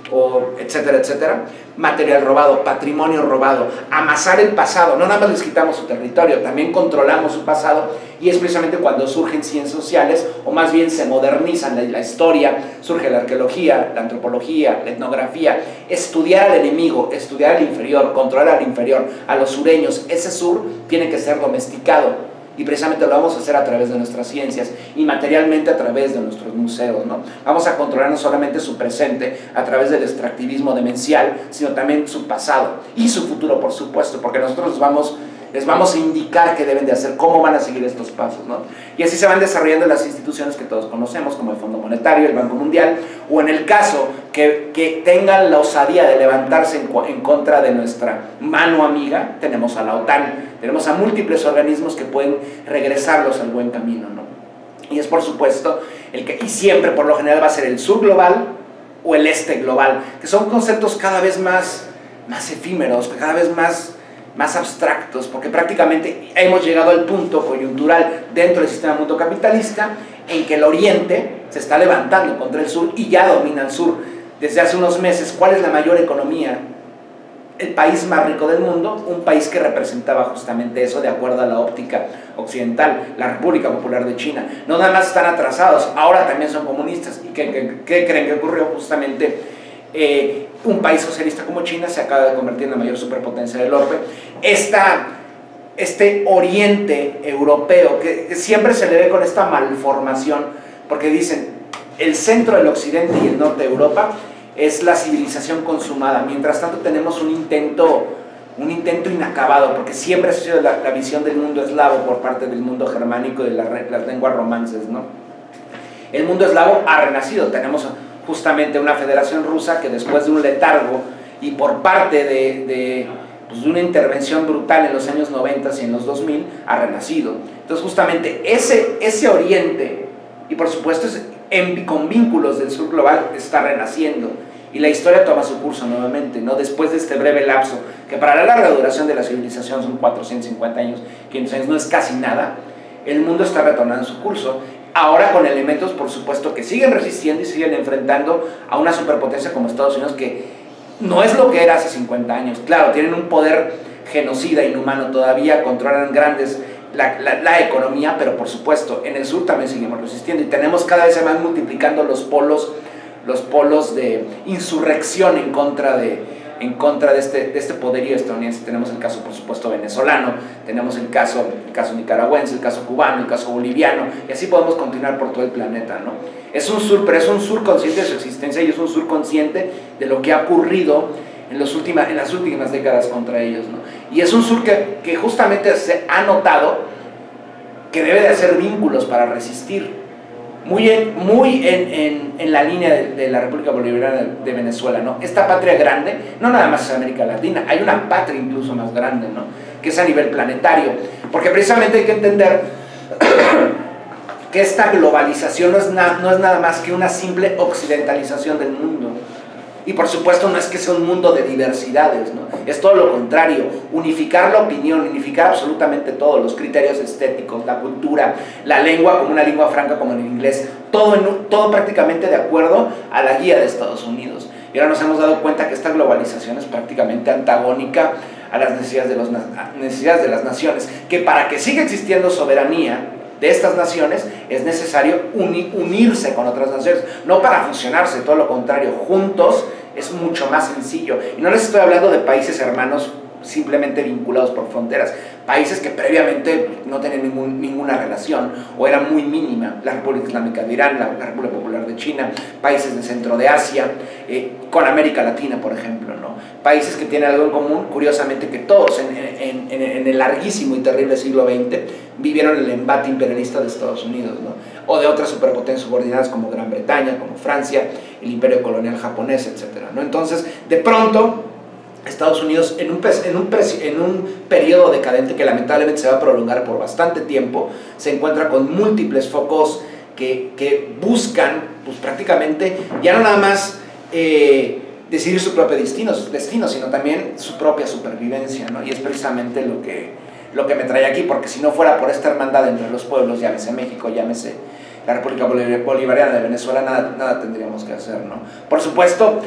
o etcétera, etcétera, material robado, patrimonio robado, amasar el pasado, no nada más les quitamos su territorio, también controlamos su pasado, y es precisamente cuando surgen ciencias sociales, o más bien se modernizan la historia, surge la arqueología, la antropología, la etnografía, estudiar al enemigo, estudiar al inferior, controlar al inferior, a los sureños. Ese sur tiene que ser domesticado, y precisamente lo vamos a hacer a través de nuestras ciencias y materialmente a través de nuestros museos, ¿no? Vamos a controlar no solamente su presente a través del extractivismo demencial, sino también su pasado y su futuro, por supuesto, porque nosotros les vamos a indicar qué deben de hacer, cómo van a seguir estos pasos, ¿no? Y así se van desarrollando las instituciones que todos conocemos, como el Fondo Monetario, el Banco Mundial, o en el caso que tengan la osadía de levantarse en contra de nuestra mano amiga, tenemos a la OTAN, tenemos a múltiples organismos que pueden regresarlos al buen camino, ¿no? Y es por supuesto, y siempre por lo general va a ser el sur global o el este global, que son conceptos cada vez más efímeros, cada vez más abstractos, porque prácticamente hemos llegado al punto coyuntural dentro del sistema mundo capitalista en que el oriente se está levantando contra el sur y ya domina el sur. Desde hace unos meses, ¿cuál es la mayor economía? El país más rico del mundo, un país que representaba justamente eso de acuerdo a la óptica occidental, la República Popular de China. No nada más están atrasados, ahora también son comunistas. ¿Y qué creen que ocurrió? Justamente un país socialista como China se acaba de convertir en la mayor superpotencia del orbe. Este oriente europeo, que siempre se le ve con esta malformación, porque dicen, el centro del occidente y el norte de Europa es la civilización consumada, mientras tanto tenemos un intento inacabado, porque siempre ha sido la visión del mundo eslavo por parte del mundo germánico y de las lenguas romances, ¿no? El mundo eslavo ha renacido, tenemos justamente una federación rusa que después de un letargo y por parte de una intervención brutal en los años 90 y en los 2000, ha renacido. Entonces justamente ese oriente, y por supuesto con vínculos del sur global, está renaciendo. Y la historia toma su curso nuevamente, ¿no? Después de este breve lapso, que para la larga duración de la civilización son 450 años, 500 años, no es casi nada, el mundo está retornando su curso, ahora con elementos, por supuesto, que siguen resistiendo y siguen enfrentando a una superpotencia como Estados Unidos, que no es lo que era hace 50 años. Claro, tienen un poder genocida, inhumano todavía, controlan grandes la economía, pero por supuesto, en el sur también seguimos resistiendo y tenemos cada vez más multiplicando los polos de insurrección en contra de este poderío estadounidense. Tenemos el caso, por supuesto, venezolano, tenemos el caso nicaragüense, el caso cubano, el caso boliviano, y así podemos continuar por todo el planeta, ¿no? Es un sur, pero es un sur consciente de su existencia y es un sur consciente de lo que ha ocurrido en las últimas décadas contra ellos, ¿no? Y es un sur que justamente se ha notado que debe de hacer vínculos para resistir. Muy en la línea de la República Bolivariana de Venezuela, ¿no? Esta patria grande, no nada más es América Latina, hay una patria incluso más grande, ¿no? Que es a nivel planetario, porque precisamente hay que entender que esta globalización no es nada más que una simple occidentalización del mundo. Y por supuesto no es que sea un mundo de diversidades, ¿no? Es todo lo contrario, unificar la opinión, unificar absolutamente todos los criterios estéticos, la cultura, la lengua como una lengua franca como en el inglés, todo prácticamente de acuerdo a la guía de Estados Unidos. Y ahora nos hemos dado cuenta que esta globalización es prácticamente antagónica a las necesidades de las naciones, que para que siga existiendo soberanía de estas naciones es necesario unirse con otras naciones, no para fusionarse, todo lo contrario, juntos es mucho más sencillo. Y no les estoy hablando de países hermanos simplemente vinculados por fronteras, países que previamente no tenían ninguna relación o era muy mínima, la República Islámica de Irán, la República Popular de China, países del centro de Asia, con América Latina, por ejemplo, ¿no? Países que tienen algo en común, curiosamente, que todos en el larguísimo y terrible siglo XX vivieron el embate imperialista de Estados Unidos, ¿no? O de otras superpotencias subordinadas como Gran Bretaña, como Francia, el imperio colonial japonés, etc., ¿no? Entonces, de pronto, Estados Unidos, en un periodo decadente que lamentablemente se va a prolongar por bastante tiempo, se encuentra con múltiples focos que buscan, pues prácticamente, ya no nada más decidir su propio destino, sino también su propia supervivencia, ¿no? Y es precisamente lo que me trae aquí, porque si no fuera por esta hermandad entre los pueblos, llámese México, llámese la República Bolivariana de Venezuela, nada tendríamos que hacer, ¿no? Por supuesto,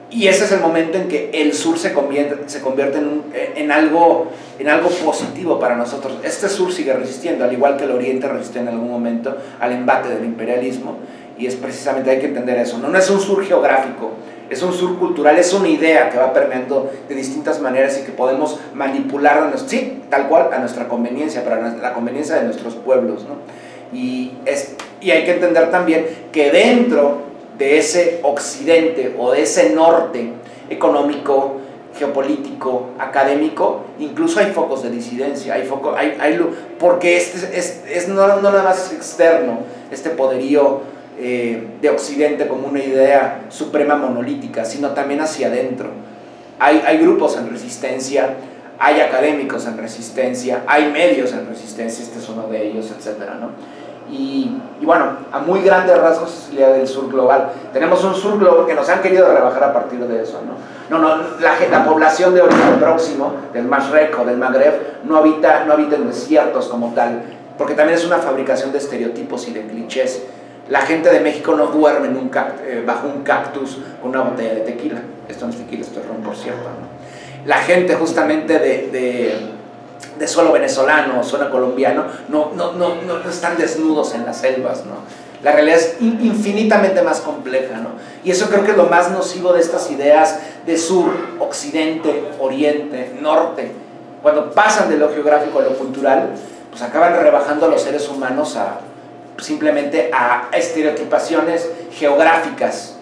Y ese es el momento en que el sur se convierte en algo positivo para nosotros. Este sur sigue resistiendo, al igual que el oriente resistió en algún momento al embate del imperialismo, y es precisamente, hay que entender eso, no es un sur geográfico, es un sur cultural, es una idea que va permeando de distintas maneras y que podemos manipular, sí, tal cual, a nuestra conveniencia, para la conveniencia de nuestros pueblos, ¿no? Y hay que entender también que dentro de ese occidente o de ese norte económico, geopolítico, académico, incluso hay focos de disidencia, porque no nada más externo, este poderío de occidente como una idea suprema monolítica, sino también hacia adentro. Hay grupos en resistencia, hay académicos en resistencia, hay medios en resistencia, este es uno de ellos, etcétera, ¿no? Y bueno, a muy grandes rasgos es la idea del sur global. Tenemos un sur global que nos han querido rebajar a partir de eso, ¿no? La población de Oriente Próximo, del Mashrek o del Magreb, no habita en desiertos como tal, porque también es una fabricación de estereotipos y de clichés. La gente de México no duerme bajo un cactus con una botella de tequila. Esto no es tequila, esto es ron, por cierto, ¿no? La gente justamente de suelo venezolano o suelo colombiano no están desnudos en las selvas, ¿no? La realidad es infinitamente más compleja, ¿no? Y eso creo que es lo más nocivo de estas ideas de sur, occidente, oriente, norte. Cuando pasan de lo geográfico a lo cultural, pues acaban rebajando a los seres humanos simplemente a estereotipaciones geográficas.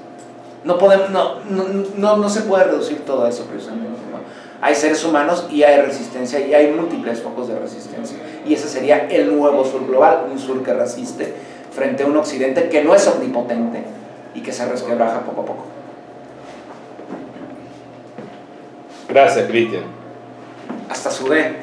No se puede reducir todo eso precisamente, ¿no? Hay seres humanos y hay resistencia, y hay múltiples focos de resistencia, y ese sería el nuevo sur global, un sur que resiste frente a un occidente que no es omnipotente y que se resquebraja poco a poco. Gracias, Cristian. Hasta sudé.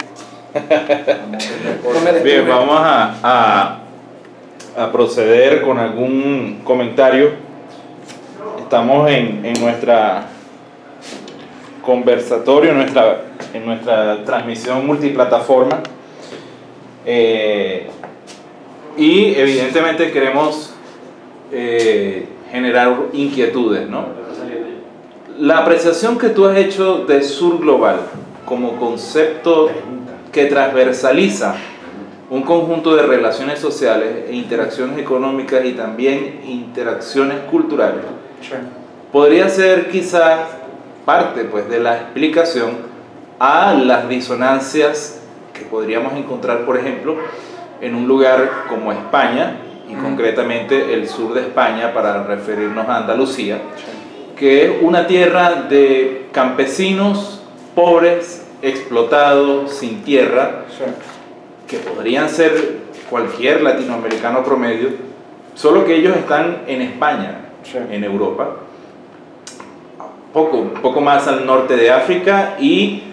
Bien, vamos a proceder con algún comentario. Estamos en nuestra conversatorio, en nuestra transmisión multiplataforma, y evidentemente queremos generar inquietudes, ¿no? La apreciación que tú has hecho de sur global como concepto que transversaliza un conjunto de relaciones sociales e interacciones económicas y también interacciones culturales, podría ser quizás parte, pues, de la explicación a las disonancias que podríamos encontrar, por ejemplo, en un lugar como España, y concretamente el sur de España, para referirnos a Andalucía, que es una tierra de campesinos pobres, explotados, sin tierra, que podrían ser cualquier latinoamericano promedio, solo que ellos están en España, en Europa, poco más al norte de África, y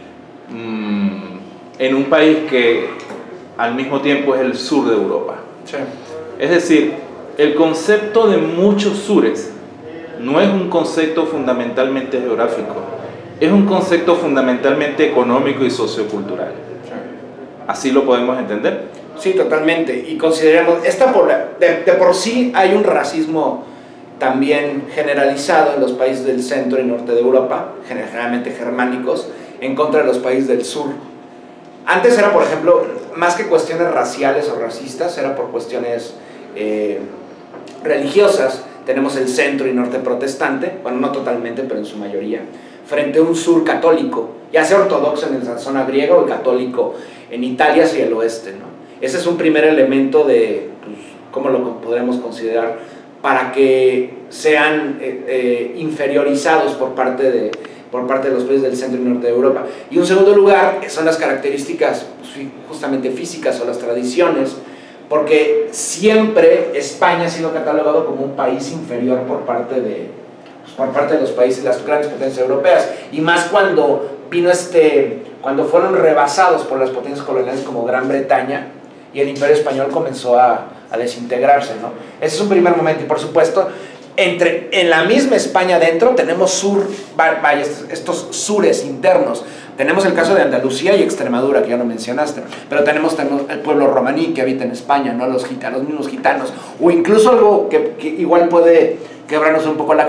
en un país que al mismo tiempo es el sur de Europa. Es decir, el concepto de muchos sures no es un concepto fundamentalmente geográfico, es un concepto fundamentalmente económico y sociocultural. ¿Así lo podemos entender? Sí, totalmente. Y consideremos, de por sí hay un racismo también generalizado en los países del centro y norte de Europa, generalmente germánicos, en contra de los países del sur. Antes era, por ejemplo, más que cuestiones raciales o racistas, era por cuestiones religiosas. Tenemos el centro y norte protestante, bueno, no totalmente, pero en su mayoría, frente a un sur católico, ya sea ortodoxo en la zona griega o católico en Italia hacia el oeste, ¿no? Ese es un primer elemento de, pues, ¿cómo lo podremos considerar? Para que sean inferiorizados por parte de los países del centro y norte de Europa. Y un segundo lugar son las características, pues, justamente físicas, o las tradiciones, porque siempre España ha sido catalogado como un país inferior por parte de los países, las grandes potencias europeas, y más cuando cuando fueron rebasados por las potencias coloniales como Gran Bretaña, y el Imperio Español comenzó a desintegrarse, ¿no? Ese es un primer momento. Y por supuesto, en la misma España dentro tenemos estos sures internos. Tenemos el caso de Andalucía y Extremadura, que ya lo mencionaste, pero tenemos el pueblo romaní que habita en España, ¿no? Los mismos gitanos, o incluso algo que igual puede quebrarnos un poco la cabeza.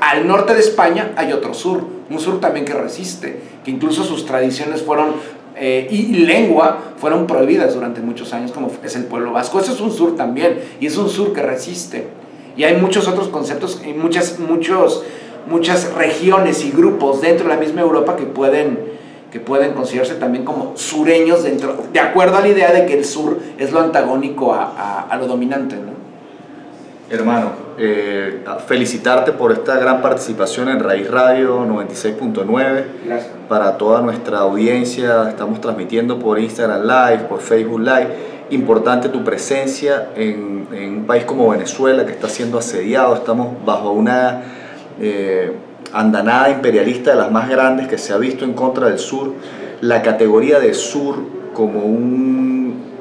al norte de España hay otro sur, un sur también que resiste, que incluso sus tradiciones fueron y lengua fueron prohibidas durante muchos años, como es el pueblo vasco. Eso es un sur también, y es un sur que resiste. Y hay muchos otros conceptos y muchas regiones y grupos dentro de la misma Europa que pueden considerarse también como sureños, de acuerdo a la idea de que el sur es lo antagónico a lo dominante, ¿no? Hermano, felicitarte por esta gran participación en Raíz Radio 96.9. Gracias. Para toda nuestra audiencia, estamos transmitiendo por Instagram Live, por Facebook Live. Importante tu presencia en un país como Venezuela, que está siendo asediado. Estamos bajo una andanada imperialista de las más grandes que se ha visto en contra del sur. La categoría de sur como un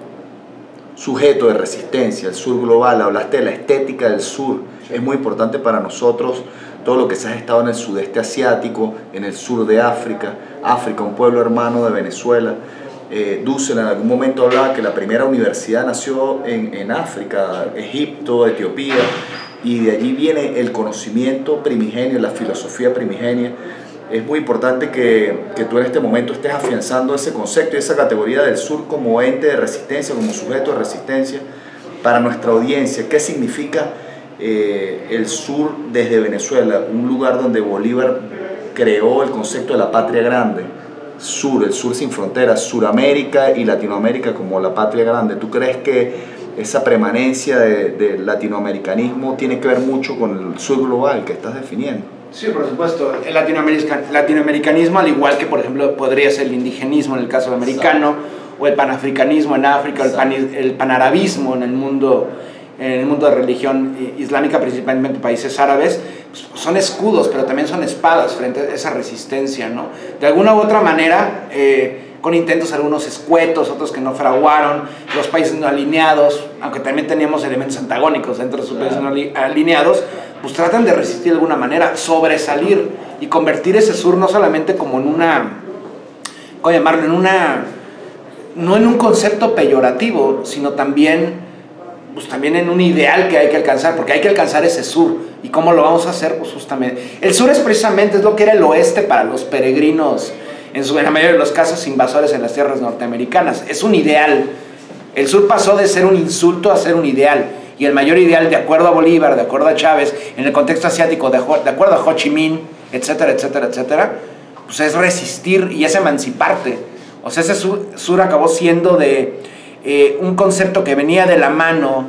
sujeto de resistencia, el sur global, hablaste de la estética del sur, es muy importante para nosotros todo lo que se ha estado en el sudeste asiático, en el sur de África, un pueblo hermano de Venezuela. Dussel en algún momento hablaba que la primera universidad nació en África, Egipto, Etiopía, y de allí viene el conocimiento primigenio, la filosofía primigenia. Es muy importante que tú en este momento estés afianzando ese concepto y esa categoría del sur como ente de resistencia, como sujeto de resistencia para nuestra audiencia. ¿Qué significa el sur desde Venezuela? Un lugar donde Bolívar creó el concepto de la patria grande. Sur, el sur sin fronteras, Suramérica y Latinoamérica como la patria grande. ¿Tú crees que esa permanencia del latinoamericanismo tiene que ver mucho con el sur global que estás definiendo? Sí, por supuesto. El latinoamericanismo, al igual que, por ejemplo, podría ser el indigenismo en el caso americano, o el panafricanismo en África, o el panarabismo en el mundo de religión islámica, principalmente países árabes, pues son escudos, pero también son espadas frente a esa resistencia, ¿no? De alguna u otra manera, con intentos algunos escuetos, otros que no fraguaron, los países no alineados, aunque también teníamos elementos antagónicos dentro de sus países no alineados, pues tratan de resistir de alguna manera, sobresalir y convertir ese sur no solamente como en una, ¿cómo llamarlo? No en un concepto peyorativo, sino también, pues también en un ideal que hay que alcanzar, porque hay que alcanzar ese sur. ¿Y cómo lo vamos a hacer? Pues justamente, el sur es precisamente lo que era el oeste para los peregrinos, en la mayoría de los casos invasores en las tierras norteamericanas. Es un ideal. El sur pasó de ser un insulto a ser un ideal. Y el mayor ideal, de acuerdo a Bolívar, de acuerdo a Chávez, en el contexto asiático, de acuerdo a Ho Chi Minh, etcétera, etcétera, etcétera, pues es resistir y es emanciparte. O sea, ese sur acabó siendo de un concepto que venía de la mano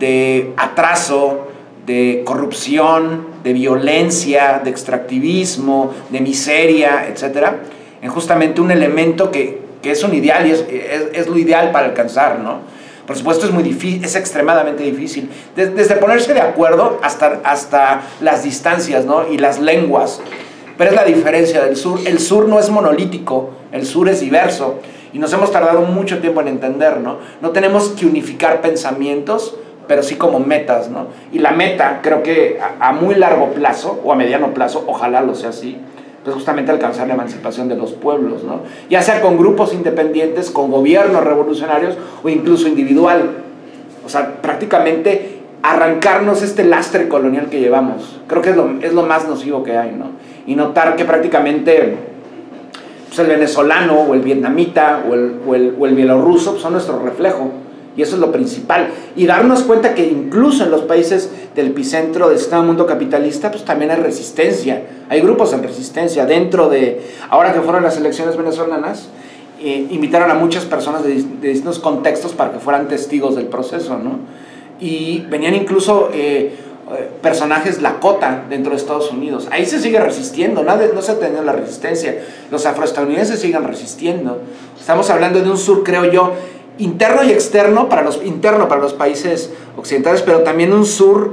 de atraso, de corrupción, de violencia, de extractivismo, de miseria, etcétera, en justamente un elemento que es un ideal y es lo ideal para alcanzar, ¿no? Por supuesto es muy difícil, es extremadamente difícil, desde ponerse de acuerdo hasta las distancias, ¿no? Y las lenguas. Pero es la diferencia del sur. El sur no es monolítico, el sur es diverso y nos hemos tardado mucho tiempo en entender, ¿no? No tenemos que unificar pensamientos, pero sí como metas, ¿no? Y la meta, creo que a muy largo plazo o a mediano plazo, ojalá lo sea así, pues justamente alcanzar la emancipación de los pueblos, ¿no? Ya sea con grupos independientes, con gobiernos revolucionarios o incluso individual. O sea, prácticamente arrancarnos este lastre colonial que llevamos. Creo que es lo más nocivo que hay, ¿no? Y notar que prácticamente pues el venezolano o el vietnamita o el bielorruso pues son nuestro reflejo. Y eso es lo principal. Y darnos cuenta que incluso en los países del epicentro del sistema mundo capitalista, pues también hay resistencia. Hay grupos en resistencia. Dentro de, ahora que fueron las elecciones venezolanas, invitaron a muchas personas de distintos contextos para que fueran testigos del proceso, ¿no? Y venían incluso personajes Lakota dentro de Estados Unidos. Ahí se sigue resistiendo, no se ha tenido la resistencia. Los afroestadounidenses siguen resistiendo. Estamos hablando de un sur, creo yo, interno y externo interno para los países occidentales, pero también un sur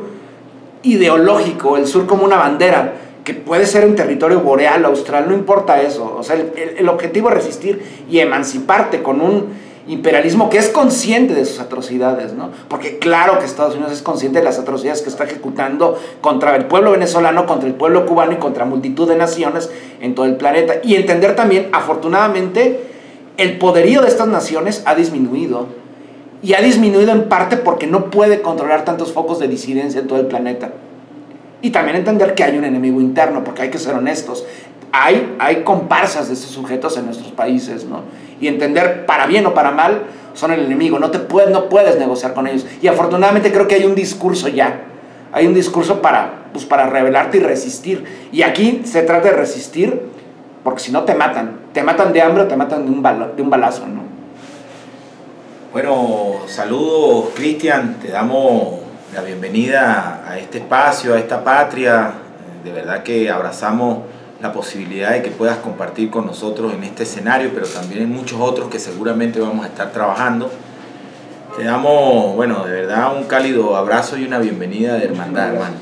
ideológico, el sur como una bandera, que puede ser un territorio boreal, austral, no importa eso. O sea, el objetivo es resistir y emanciparte con un imperialismo que es consciente de sus atrocidades, ¿no? Porque claro que Estados Unidos es consciente de las atrocidades que está ejecutando contra el pueblo venezolano, contra el pueblo cubano y contra multitud de naciones en todo el planeta. Y entender también, afortunadamente, el poderío de estas naciones ha disminuido. Y ha disminuido en parte porque no puede controlar tantos focos de disidencia en todo el planeta. Y también entender que hay un enemigo interno, porque hay que ser honestos. Hay comparsas de estos sujetos en nuestros países, ¿no? Y entender, para bien o para mal, son el enemigo. No puedes negociar con ellos. Y afortunadamente creo que hay un discurso ya. Hay un discurso para rebelarte y resistir. Y aquí se trata de resistir, porque si no te matan. Te matan de hambre o te matan de un balazo, ¿no? Bueno, saludos, Cristian. Te damos la bienvenida a este espacio, a esta patria. De verdad que abrazamos la posibilidad de que puedas compartir con nosotros en este escenario, pero también en muchos otros que seguramente vamos a estar trabajando. Te damos, bueno, de verdad un cálido abrazo y una bienvenida de hermandad, hermano.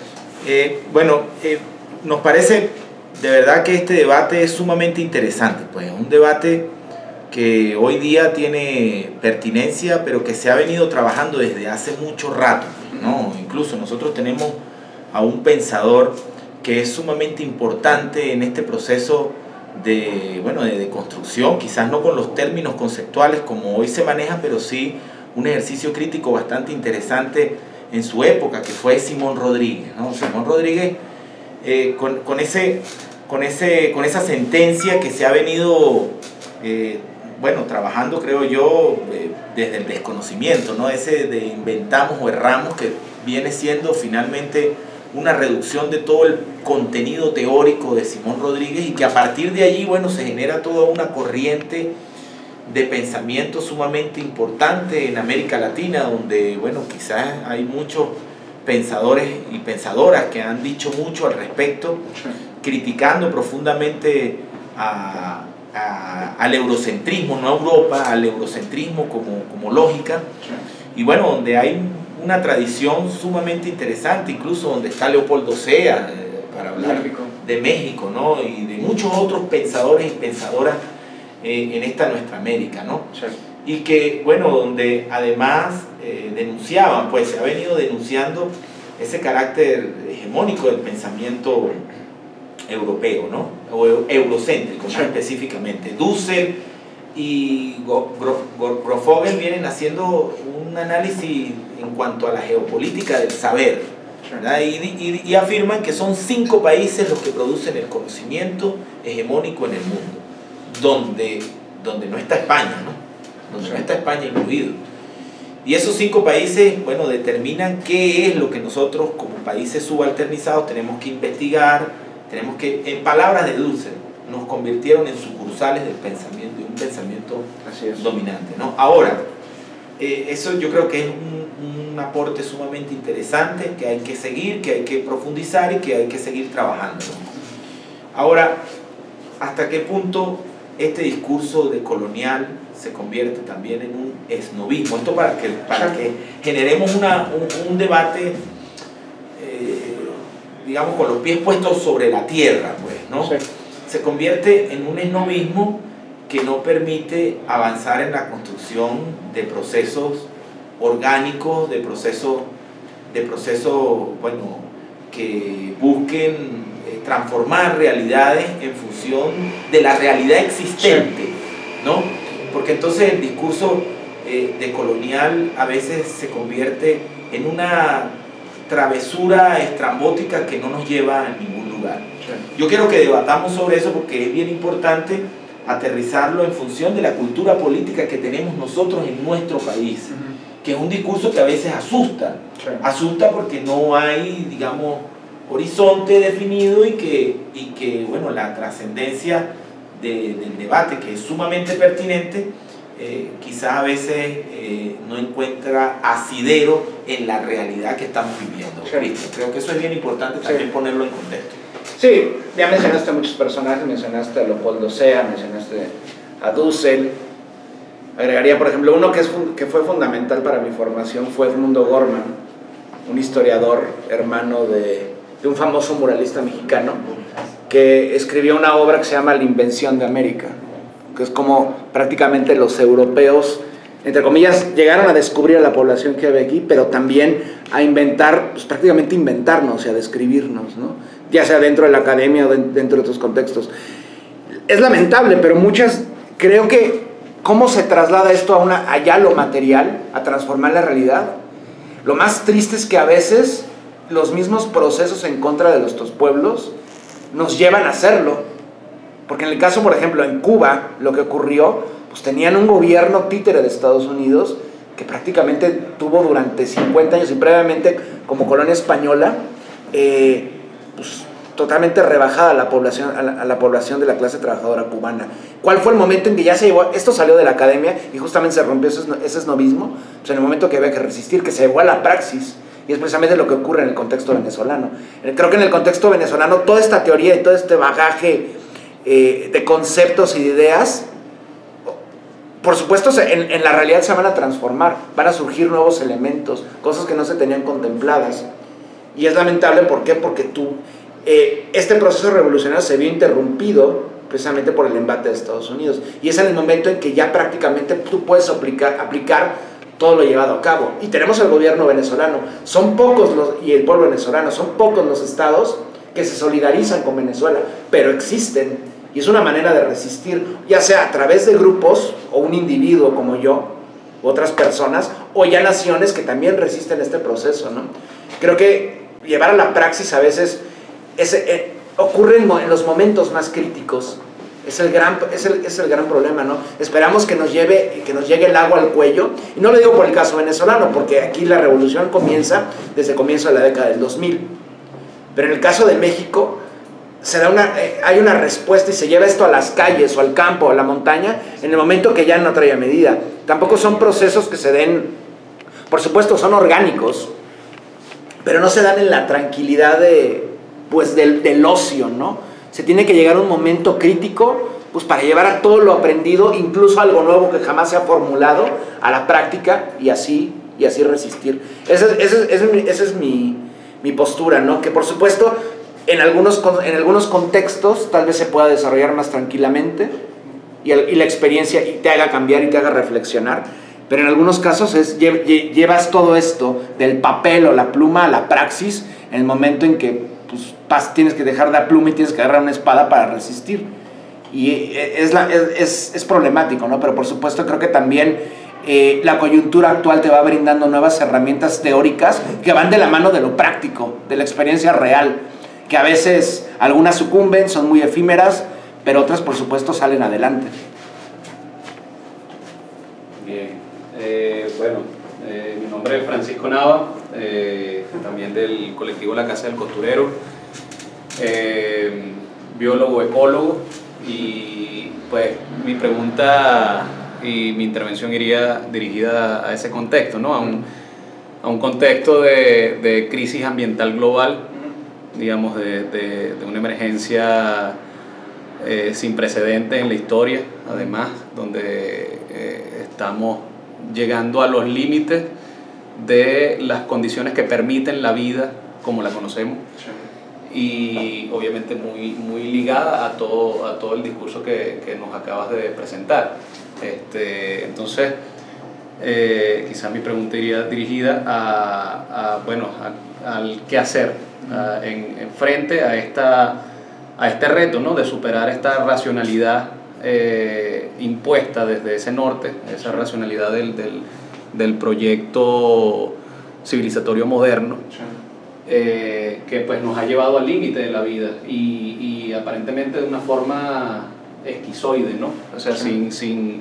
Nos parece de verdad que este debate es sumamente interesante, pues un debate que hoy día tiene pertinencia, pero que se ha venido trabajando desde hace mucho rato, ¿no? Incluso nosotros tenemos a un pensador que es sumamente importante en este proceso de construcción, quizás no con los términos conceptuales como hoy se maneja, pero sí un ejercicio crítico bastante interesante en su época, que fue Simón Rodríguez, ¿no? Simón Rodríguez, con esa sentencia que se ha venido trabajando, creo yo, desde el desconocimiento, ¿no? Ese de inventamos o erramos, que viene siendo finalmente una reducción de todo el contenido teórico de Simón Rodríguez, y que a partir de allí, se genera toda una corriente de pensamiento sumamente importante en América Latina, donde, quizás hay muchos pensadores y pensadoras que han dicho mucho al respecto, criticando profundamente al eurocentrismo, no a Europa, al eurocentrismo como lógica, y donde hay una tradición sumamente interesante, incluso donde está Leopoldo Sea, para hablar de México, ¿no? Y de muchos otros pensadores y pensadoras en esta nuestra América, ¿no? Sí. Y que, donde además denunciaban, se ha venido denunciando ese carácter hegemónico del pensamiento europeo, ¿no? O eurocéntrico, más específicamente. Dussel y Grofogel vienen haciendo un análisis en cuanto a la geopolítica del saber, ¿verdad? Y afirman que son 5 países los que producen el conocimiento hegemónico en el mundo, donde no está España, ¿no? Donde no está España incluido. Y esos 5 países, determinan qué es lo que nosotros como países subalternizados tenemos que investigar, tenemos que, en palabras de Dussel, nos convirtieron en sucursales del pensamiento, de un pensamiento dominante, ¿no? Ahora, eso yo creo que es un aporte sumamente interesante, que hay que seguir, que hay que profundizar y que hay que seguir trabajando, ¿no? Ahora, ¿hasta qué punto este discurso de colonial se convierte también en un esnovismo? Esto para que generemos un debate, digamos, con los pies puestos sobre la tierra, ¿no? Sí. Se convierte en un esnovismo que no permite avanzar en la construcción de procesos orgánicos, de procesos que busquen transformar realidades en función de la realidad existente, ¿no? Porque entonces el discurso de colonial a veces se convierte en una travesura estrambótica que no nos lleva a ningún lugar. Yo quiero que debatamos sobre eso, porque es bien importante aterrizarlo en función de la cultura política que tenemos nosotros en nuestro país, que es un discurso que a veces asusta, porque no hay, digamos, horizonte definido, y que la trascendencia del debate, que es sumamente pertinente, quizás a veces no encuentra asidero en la realidad que estamos viviendo. Cristian, creo que eso es bien importante también ponerlo en contexto. Sí, ya mencionaste a muchos personajes, mencionaste a Leopoldo Sea, mencionaste a Dussel. Agregaría, por ejemplo, uno que fue fundamental para mi formación, fue Edmundo Gorman, un historiador hermano de un famoso muralista mexicano, que escribió una obra que se llama La Invención de América, que es como prácticamente los europeos, entre comillas, llegaron a descubrir a la población que había aquí, pero también a inventar, prácticamente inventarnos y a describirnos, ¿no? Ya sea dentro de la academia o dentro de otros contextos. Es lamentable, pero creo que cómo se traslada esto allá lo material, a transformar la realidad. Lo más triste es que a veces los mismos procesos en contra de nuestros pueblos nos llevan a hacerlo. Porque en el caso, por ejemplo, en Cuba, lo que ocurrió, pues tenían un gobierno títere de Estados Unidos que prácticamente tuvo durante 50 años y previamente como colonia española, pues totalmente rebajada a la población de la clase trabajadora cubana. ¿Cuál fue el momento en que ya se llevó, esto salió de la academia y justamente se rompió ese esnovismo? Pues en el momento que había que resistir, que se llevó a la praxis, y es precisamente lo que ocurre en el contexto venezolano. Creo que en el contexto venezolano toda esta teoría y todo este bagaje de conceptos y de ideas, por supuesto en la realidad se van a transformar, van a surgir nuevos elementos, cosas que no se tenían contempladas, y es lamentable. ¿Por qué? Porque este proceso revolucionario se vio interrumpido precisamente por el embate de Estados Unidos, y es en el momento en que ya prácticamente tú puedes aplicar todo lo llevado a cabo. Y tenemos el gobierno venezolano, son pocos y el pueblo venezolano, son pocos los estados que se solidarizan con Venezuela, pero existen, y es una manera de resistir, ya sea a través de grupos o un individuo como yo, otras personas, o ya naciones que también resisten este proceso, ¿no? Creo que llevar a la praxis a veces ocurre en los momentos más críticos. Es el gran problema, ¿no? Esperamos que nos llegue el agua al cuello, y no lo digo por el caso venezolano, porque aquí la revolución comienza desde el comienzo de la década del 2000, pero en el caso de México hay una respuesta y se lleva esto a las calles o al campo o a la montaña en el momento que ya no trae medida. Tampoco son procesos que se den, por supuesto son orgánicos, pero no se dan en la tranquilidad del ocio, ¿no? Se tiene que llegar a un momento crítico, pues, para llevar a todo lo aprendido, incluso algo nuevo que jamás se ha formulado, a la práctica, y así resistir. Esa es mi postura, ¿no? Que por supuesto en algunos contextos tal vez se pueda desarrollar más tranquilamente y la experiencia te haga cambiar y te haga reflexionar, pero en algunos casos llevas todo esto del papel o la pluma a la praxis en el momento en que pues, tienes que dejar la pluma y tienes que agarrar una espada para resistir, y es problemático, ¿no? Pero por supuesto creo que también la coyuntura actual te va brindando nuevas herramientas teóricas que van de la mano de lo práctico, de la experiencia real, que a veces algunas sucumben, son muy efímeras, pero otras por supuesto salen adelante. Bien, mi nombre es Francisco Nava, también del colectivo La Casa del Costurero, biólogo, ecólogo, y pues mi pregunta y mi intervención iría dirigida a ese contexto, ¿no? A un contexto de crisis ambiental global, digamos, de una emergencia sin precedentes en la historia, además, donde estamos llegando a los límites de las condiciones que permiten la vida como la conocemos, y obviamente muy ligada a todo el discurso que nos acabas de presentar. Entonces, quizás mi pregunta iría dirigida al qué hacer en frente a este reto, ¿no? De superar esta racionalidad impuesta desde ese norte, esa racionalidad del proyecto civilizatorio moderno, que pues nos ha llevado al límite de la vida y aparentemente de una forma esquizoide, ¿no? O sea, sin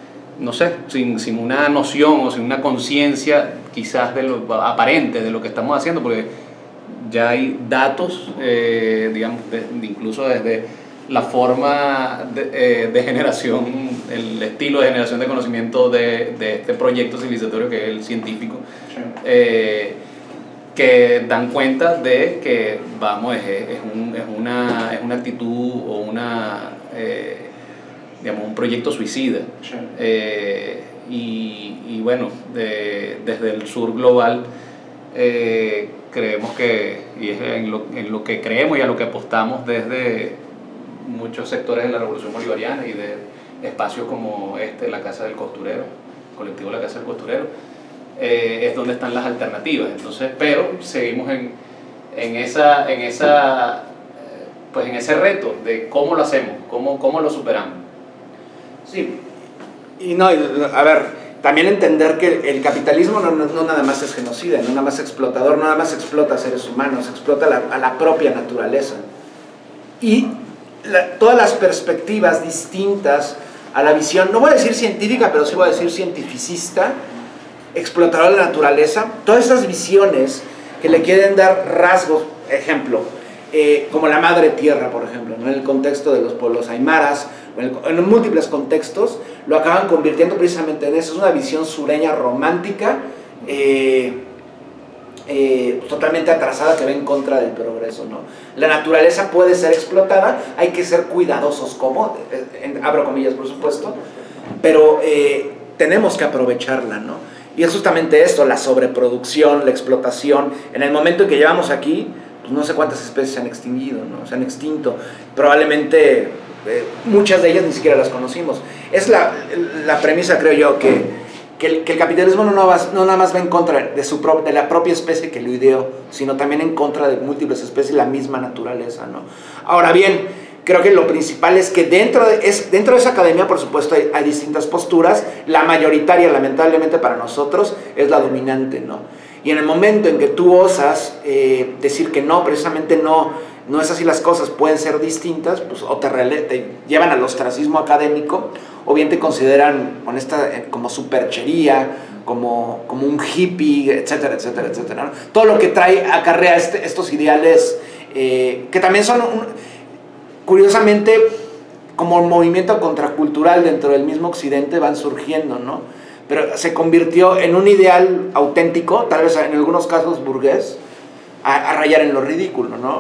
una noción o sin una conciencia quizás de lo aparente de lo que estamos haciendo, porque ya hay datos, digamos, incluso desde la forma de generación, el estilo de generación de conocimiento de este proyecto civilizatorio que es el científico, que dan cuenta de que, vamos, es una actitud o digamos, un proyecto suicida. Y bueno, desde el sur global, creemos que, y es en lo que creemos y a lo que apostamos desde muchos sectores de la Revolución Bolivariana y de espacios como la Casa del Costurero, colectivo La Casa del Costurero, es donde están las alternativas. Entonces, pero seguimos en ese reto de cómo lo hacemos, cómo lo superamos. Sí, y no, a ver, también entender que el capitalismo no nada más es genocida, no nada más explotador, no nada más explota a seres humanos, explota a la propia naturaleza. Y todas las perspectivas distintas a la visión, no voy a decir científica, pero sí voy a decir cientificista, explotadora de la naturaleza, todas esas visiones que le quieren dar rasgos, ejemplo, como la madre tierra, por ejemplo, ¿no? En el contexto de los pueblos aymaras, en múltiples contextos, lo acaban convirtiendo precisamente en eso. Es una visión sureña romántica, totalmente atrasada, que va en contra del progreso, ¿no? La naturaleza puede ser explotada, hay que ser cuidadosos, como, abro comillas por supuesto, pero tenemos que aprovecharla, ¿no? Y es justamente esto, la sobreproducción, la explotación. En el momento en que llevamos aquí, pues no sé cuántas especies se han extinguido, ¿no? Se han extinto. Probablemente muchas de ellas ni siquiera las conocimos. Es la premisa, creo yo, que el capitalismo no nada más va en contra de la propia especie que lo ideó, sino también en contra de múltiples especies, la misma naturaleza, ¿no? Ahora bien, creo que lo principal es que dentro de esa academia, por supuesto, hay distintas posturas. La mayoritaria, lamentablemente para nosotros, es la dominante, ¿no? Y en el momento en que tú osas decir que no, precisamente no es así las cosas, pueden ser distintas, pues o te llevan al ostracismo académico, o bien te consideran como superchería, como un hippie, etcétera, etcétera, etcétera, ¿no? Todo lo que acarrea estos ideales que también son, curiosamente, como un movimiento contracultural dentro del mismo occidente, van surgiendo, ¿no? Pero se convirtió en un ideal auténtico, tal vez en algunos casos burgués, a rayar en lo ridículo, ¿no?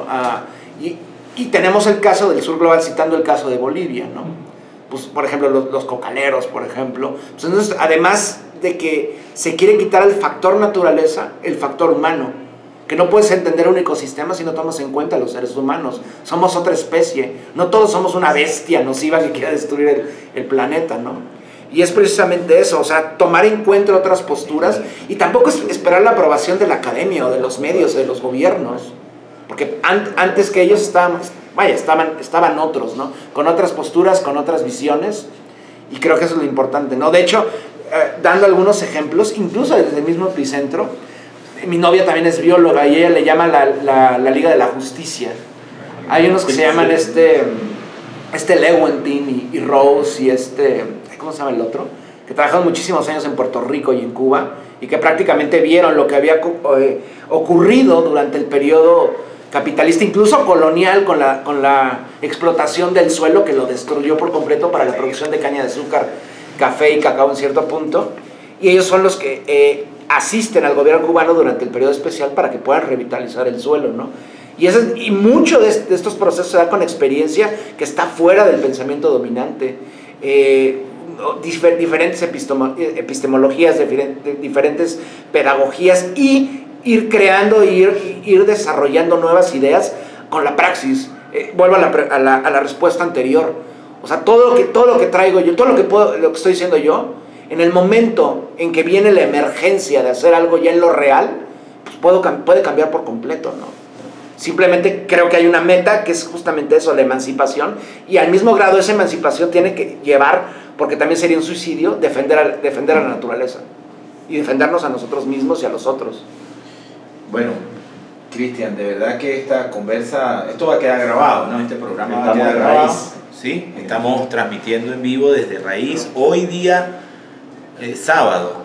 Y tenemos el caso del sur global, citando el caso de Bolivia, ¿no? Pues, por ejemplo, los cocaleros, por ejemplo. Pues entonces, además de que se quiere quitar el factor naturaleza, el factor humano, que no puedes entender un ecosistema si no tomas en cuenta a los seres humanos. Somos otra especie, no todos somos una bestia nociva que quiera destruir el planeta, ¿no? Y es precisamente eso, o sea, tomar en cuenta otras posturas, y tampoco es esperar la aprobación de la academia o de los medios, de los gobiernos, porque antes que ellos estaban otros, ¿no? Con otras posturas, con otras visiones, y creo que eso es lo importante, ¿no? De hecho, dando algunos ejemplos, incluso desde el mismo Epicentro, mi novia también es bióloga y ella le llama la Liga de la Justicia. Hay unos que se llaman Lewontin y Rose y ¿cómo se llama el otro? Que trabajaron muchísimos años en Puerto Rico y en Cuba, y que prácticamente vieron lo que había ocurrido durante el periodo capitalista, incluso colonial, con la explotación del suelo, que lo destruyó por completo para la producción de caña de azúcar, café y cacao en cierto punto. Y ellos son los que asisten al gobierno cubano durante el periodo especial para que puedan revitalizar el suelo, ¿no? Y mucho de estos procesos se da con experiencia que está fuera del pensamiento dominante. Diferentes epistemologías, diferentes pedagogías, y ir creando, ir desarrollando nuevas ideas con la praxis. Vuelvo a la respuesta anterior. O sea, todo lo que traigo yo, todo lo que estoy diciendo yo, en el momento en que viene la emergencia de hacer algo ya en lo real, pues puede cambiar por completo, ¿no? Simplemente creo que hay una meta que es justamente eso, la emancipación, y al mismo grado esa emancipación tiene que llevar, porque también sería un suicidio, defender a la naturaleza y defendernos a nosotros mismos y a los otros. Bueno, Cristian, de verdad que esta conversa, esto va a quedar grabado, ¿no? Este programa va a quedar grabado. ¿Sí? Estamos transmitiendo en vivo desde Raíz, hoy día sábado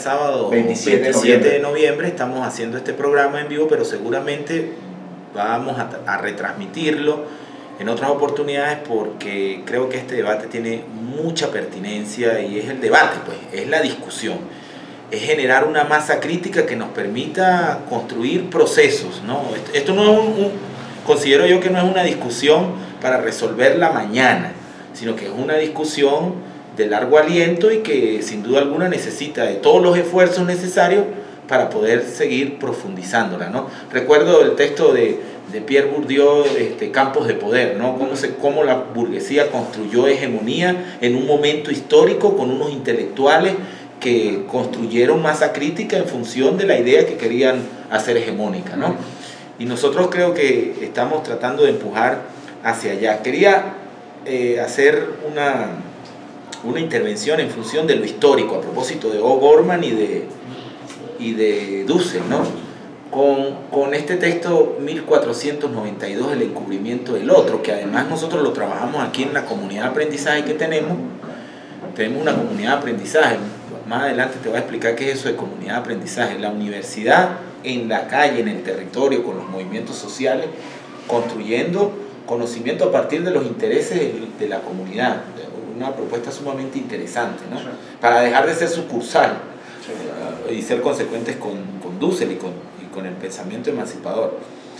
27 de noviembre, estamos haciendo este programa en vivo, pero seguramente vamos a retransmitirlo en otras oportunidades, porque creo que este debate tiene mucha pertinencia, y es el debate, pues, es la discusión, es generar una masa crítica que nos permita construir procesos, ¿no? Esto no es considero yo que no es una discusión para resolverla mañana, sino que es una discusión de largo aliento y que sin duda alguna necesita de todos los esfuerzos necesarios para poder seguir profundizándola, ¿no? Recuerdo el texto de Pierre Bourdieu, Campos de Poder, ¿no? Cómo la burguesía construyó hegemonía en un momento histórico con unos intelectuales que construyeron masa crítica en función de la idea que querían hacer hegemónica, ¿no? Y nosotros creo que estamos tratando de empujar hacia allá. Quería hacer una intervención en función de lo histórico, a propósito de O'Gorman y de Dussel, ¿no? Con este texto 1492, El encubrimiento del otro, que además nosotros lo trabajamos aquí en la comunidad de aprendizaje que tenemos una comunidad de aprendizaje. Más adelante te voy a explicar qué es eso de comunidad de aprendizaje. La universidad en la calle, en el territorio, con los movimientos sociales, construyendo conocimiento a partir de los intereses de la comunidad. Una propuesta sumamente interesante, ¿no? Para dejar de ser sucursal y ser consecuentes con Dussel y con el pensamiento emancipador.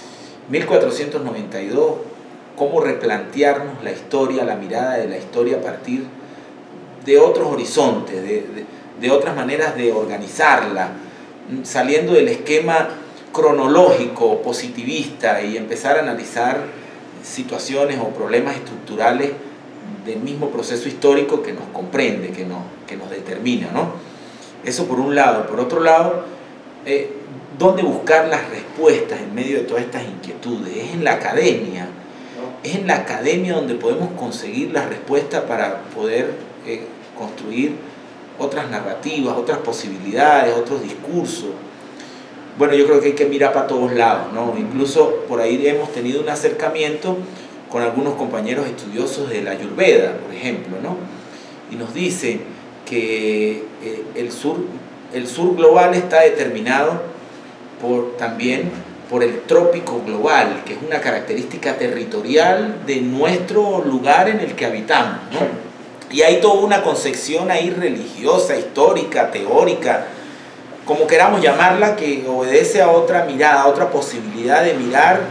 1492, cómo replantearnos la historia, la mirada de la historia a partir de otros horizontes, de otras maneras de organizarla, saliendo del esquema cronológico, positivista, y empezar a analizar situaciones o problemas estructurales del mismo proceso histórico que nos comprende, que nos determina, ¿no? Eso por un lado. Por otro lado, ¿dónde buscar las respuestas en medio de todas estas inquietudes? Es en la academia. Es en la academia donde podemos conseguir las respuestas para poder construir otras narrativas, otras posibilidades, otros discursos. Bueno, yo creo que hay que mirar para todos lados, ¿no? Incluso por ahí hemos tenido un acercamiento con algunos compañeros estudiosos de la Ayurveda, por ejemplo, ¿no? Y nos dicen que el sur global está determinado también por el trópico global, que es una característica territorial de nuestro lugar en el que habitamos, ¿no? Y hay toda una concepción ahí religiosa, histórica, teórica, como queramos llamarla, que obedece a otra mirada, a otra posibilidad de mirar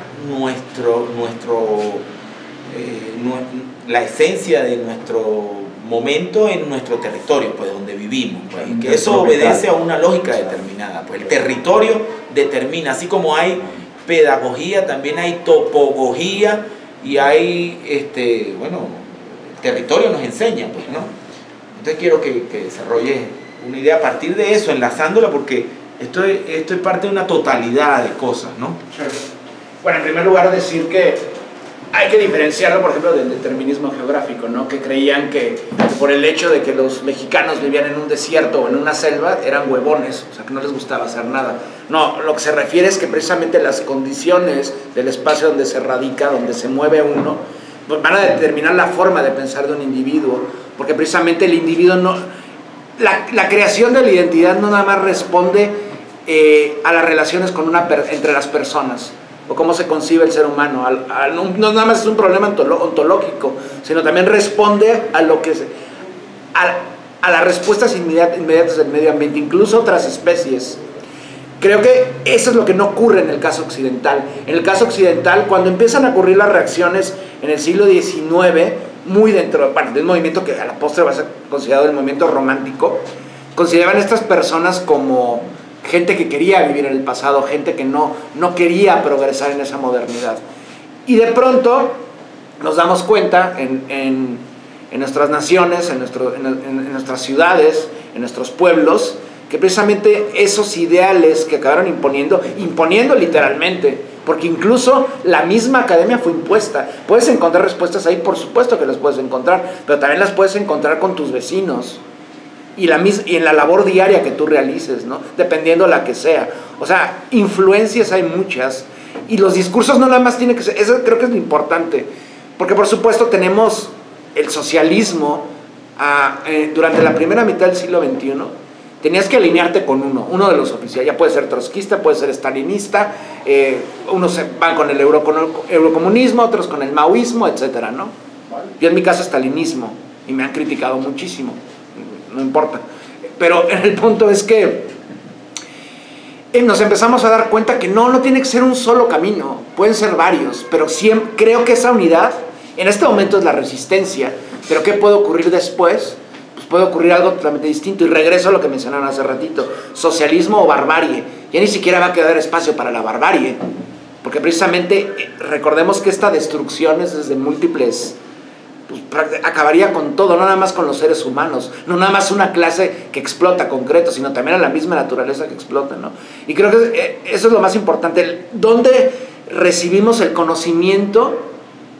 la esencia de nuestro momento en nuestro territorio, pues donde vivimos, pues, y que eso obedece a una lógica determinada. Pues el territorio determina, así como hay pedagogía, también hay topología y hay, el territorio nos enseña, pues, ¿no? Entonces quiero que desarrolle una idea a partir de eso, enlazándola, porque esto es parte de una totalidad de cosas, ¿no? Bueno, en primer lugar decir que hay que diferenciarlo, por ejemplo, del determinismo geográfico, ¿no? Que creían que por el hecho de que los mexicanos vivían en un desierto o en una selva, eran huevones, o sea, que no les gustaba hacer nada. No, lo que se refiere es que precisamente las condiciones del espacio donde se radica, donde se mueve uno, pues van a determinar la forma de pensar de un individuo, porque precisamente el individuo no... La creación de la identidad no nada más responde a las relaciones entre las personas, o cómo se concibe el ser humano. No nada más es un problema ontológico, sino también responde a las respuestas inmediatas del medio ambiente, incluso otras especies. Creo que eso es lo que no ocurre en el caso occidental. En el caso occidental, cuando empiezan a ocurrir las reacciones en el siglo XIX, muy dentro de un movimiento que a la postre va a ser considerado el movimiento romántico, consideraban a estas personas como gente que quería vivir en el pasado, gente que no quería progresar en esa modernidad. Y de pronto nos damos cuenta en nuestras naciones, en nuestras ciudades, en nuestros pueblos, que precisamente esos ideales que acabaron imponiendo literalmente, porque incluso la misma academia fue impuesta. Puedes encontrar respuestas ahí, por supuesto que las puedes encontrar, pero también las puedes encontrar con tus vecinos y en la labor diaria que tú realices, ¿no? Dependiendo la que sea. O sea, influencias hay muchas, y los discursos no nada más tienen que ser, eso creo que es lo importante, porque por supuesto tenemos el socialismo durante la primera mitad del siglo XXI. Tenías que alinearte con uno de los oficiales. Ya puede ser trotskista, puede ser stalinista, unos van con el eurocomunismo, otros con el maoísmo, etcétera, ¿no? Yo en mi caso stalinismo, y me han criticado muchísimo, no importa. Pero el punto es que nos empezamos a dar cuenta que no tiene que ser un solo camino, pueden ser varios, pero siempre, creo que esa unidad, en este momento es la resistencia, pero ¿qué puede ocurrir después? Puede ocurrir algo totalmente distinto, y regreso a lo que mencionaron hace ratito: socialismo o barbarie. Ya ni siquiera va a quedar espacio para la barbarie, porque precisamente recordemos que esta destrucción es desde múltiples, pues, acabaría con todo, no nada más con los seres humanos, no nada más una clase que explota concreto, sino también a la misma naturaleza que explota, ¿no? Y creo que eso es lo más importante, dónde recibimos el conocimiento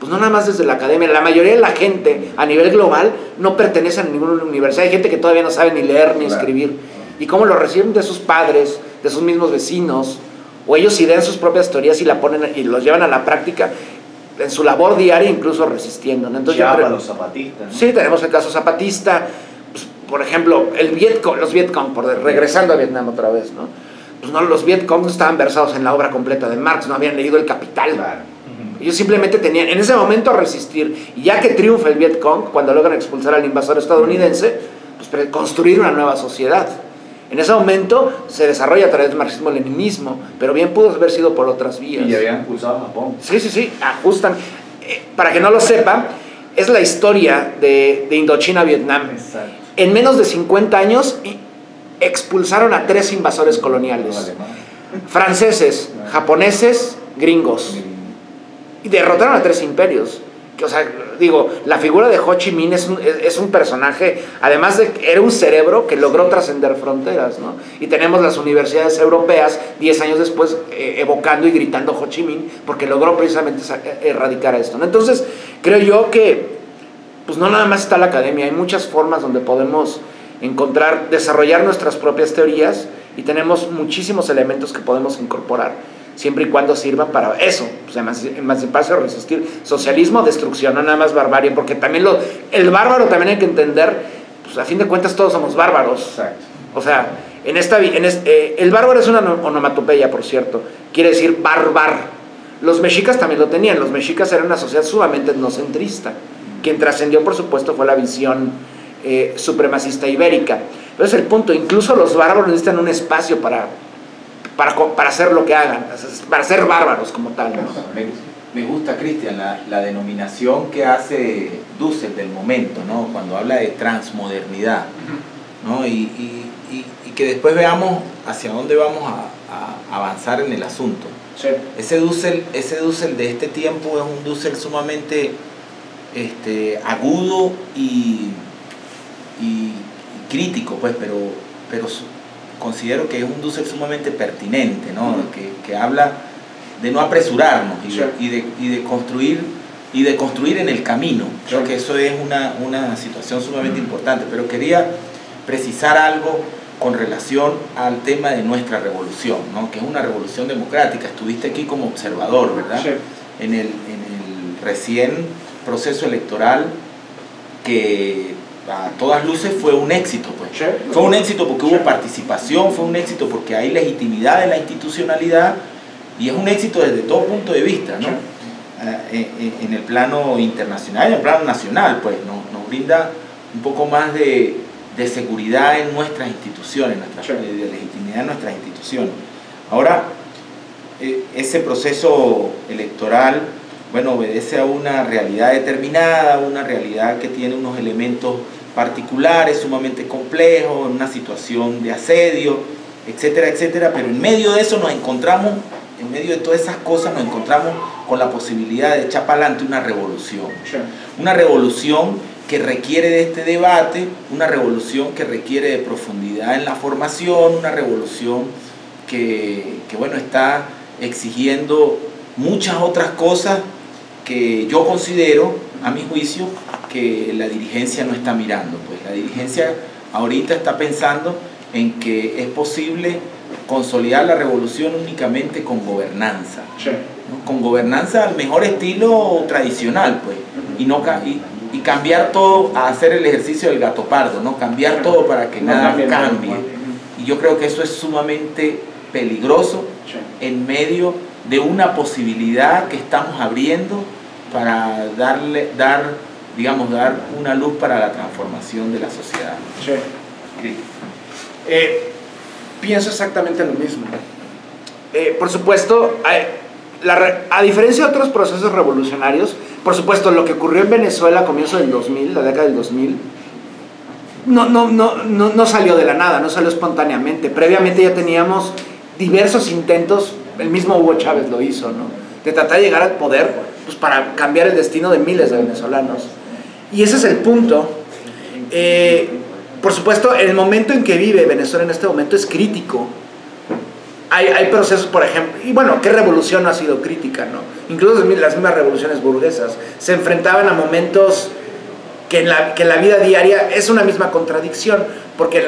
pues no nada más desde la academia, la mayoría de la gente a nivel global no pertenece a ninguna universidad, hay gente que todavía no sabe ni leer ni escribir, y cómo lo reciben de sus padres, de sus mismos vecinos, o ellos idean sus propias teorías y la ponen y los llevan a la práctica en su labor diaria, incluso resistiendo, ¿no? Entonces, los zapatistas, ¿no? Sí, tenemos el caso zapatista, pues, por ejemplo, los Vietcong, regresando a Vietnam otra vez, ¿no? Pues no, los Vietcong no estaban versados en la obra completa de Marx, no habían leído El Capital. Claro. Ellos simplemente tenían, en ese momento, a resistir, y ya que triunfa el Vietcong, cuando logran expulsar al invasor estadounidense, pues construir una nueva sociedad. En ese momento se desarrolla a través del marxismo-leninismo, pero bien pudo haber sido por otras vías. Y ya habían expulsado a Japón. Sí, ajustan. Para que no lo sepan, es la historia de Indochina-Vietnam. Exacto. En menos de 50 años expulsaron a 3 invasores coloniales. Franceses, japoneses, gringos. Y derrotaron a 3 imperios. O sea, digo, la figura de Ho Chi Minh es un personaje, además de que era un cerebro que logró trascender fronteras, ¿no? Y tenemos las universidades europeas 10 años después evocando y gritando Ho Chi Minh porque logró precisamente erradicar esto, ¿no? Entonces, creo yo que pues no nada más está la academia, hay muchas formas donde podemos desarrollar nuestras propias teorías, y tenemos muchísimos elementos que podemos incorporar, siempre y cuando sirvan para eso, pues emanciparse o resistir. Socialismo, destrucción, no nada más barbarie, porque también el bárbaro también hay que entender, pues a fin de cuentas todos somos bárbaros. Exacto. O sea, el bárbaro es una onomatopeya, por cierto, quiere decir barbar. Los mexicas también lo tenían, los mexicas eran una sociedad sumamente etnocentrista. Quien trascendió, por supuesto, fue la visión supremacista ibérica. Entonces el punto, incluso los bárbaros necesitan un espacio para hacer lo que hagan, para ser bárbaros como tal, ¿no? Me gusta, Cristian, la denominación que hace Dussel del momento, ¿no? Cuando habla de transmodernidad, ¿no? Y que después veamos hacia dónde vamos a avanzar en el asunto. Sí. Ese Dussel de este tiempo es un Dussel sumamente agudo y crítico, pues, pero considero que es un Dussel sumamente pertinente, ¿no? Que habla de no apresurarnos y de construir en el camino. Creo que eso es una situación sumamente importante, pero quería precisar algo con relación al tema de nuestra revolución, ¿no? Que es una revolución democrática. Estuviste aquí como observador, ¿verdad? Sí. En el recién proceso electoral que a todas luces fue un éxito, pues. Sí. Fue un éxito porque hubo participación, fue un éxito porque hay legitimidad en la institucionalidad, y es un éxito desde todo punto de vista, ¿no? En el plano internacional y en el plano nacional, pues nos brinda un poco más de seguridad en nuestras instituciones, de legitimidad en nuestras instituciones. Ahora, ese proceso electoral, bueno, obedece a una realidad determinada, una realidad que tiene unos elementos particulares, sumamente complejos, una situación de asedio, etcétera, etcétera, pero en medio de eso nos encontramos, en medio de todas esas cosas nos encontramos con la posibilidad de echar para adelante una revolución. Una revolución que requiere de este debate, una revolución que requiere de profundidad en la formación, una revolución que bueno, está exigiendo muchas otras cosas que yo considero, a mi juicio, que la dirigencia no está mirando. Pues la dirigencia ahorita está pensando en que es posible consolidar la revolución únicamente con gobernanza, ¿no? Con gobernanza al mejor estilo tradicional, pues, y cambiar todo, a hacer el ejercicio del gato pardo, ¿no? Cambiar todo para que nada cambie. Y yo creo que eso es sumamente peligroso en medio de una posibilidad que estamos abriendo para dar una luz para la transformación de la sociedad. Sí. Pienso exactamente lo mismo. Por supuesto, a diferencia de otros procesos revolucionarios, por supuesto, lo que ocurrió en Venezuela a comienzos del 2000, la década del 2000, no salió de la nada, no salió espontáneamente. Previamente ya teníamos diversos intentos, el mismo Hugo Chávez lo hizo, ¿no? De tratar de llegar al poder, pues, para cambiar el destino de miles de venezolanos. Y ese es el punto. Por supuesto, el momento en que vive Venezuela en este momento es crítico. hay procesos, por ejemplo, y bueno, ¿qué revolución no ha sido crítica, no? Incluso las mismas revoluciones burguesas se enfrentaban a momentos que en la vida diaria es una misma contradicción, porque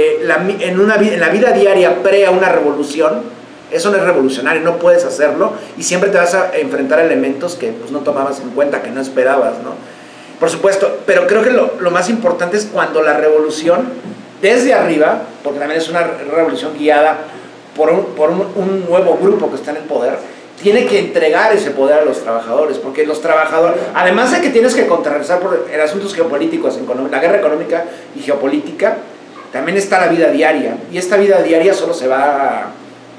en la vida diaria pre a una revolución, eso no es revolucionario, no puedes hacerlo, y siempre te vas a enfrentar a elementos que pues, no tomabas en cuenta, que no esperabas, ¿no? Por supuesto, pero creo que lo más importante es cuando la revolución, desde arriba, porque también es una revolución guiada por un nuevo grupo que está en el poder, tiene que entregar ese poder a los trabajadores, porque los trabajadores, además de que tienes que contrarrestar en asuntos geopolíticos, la guerra económica y geopolítica, también está la vida diaria, y esta vida diaria solo se va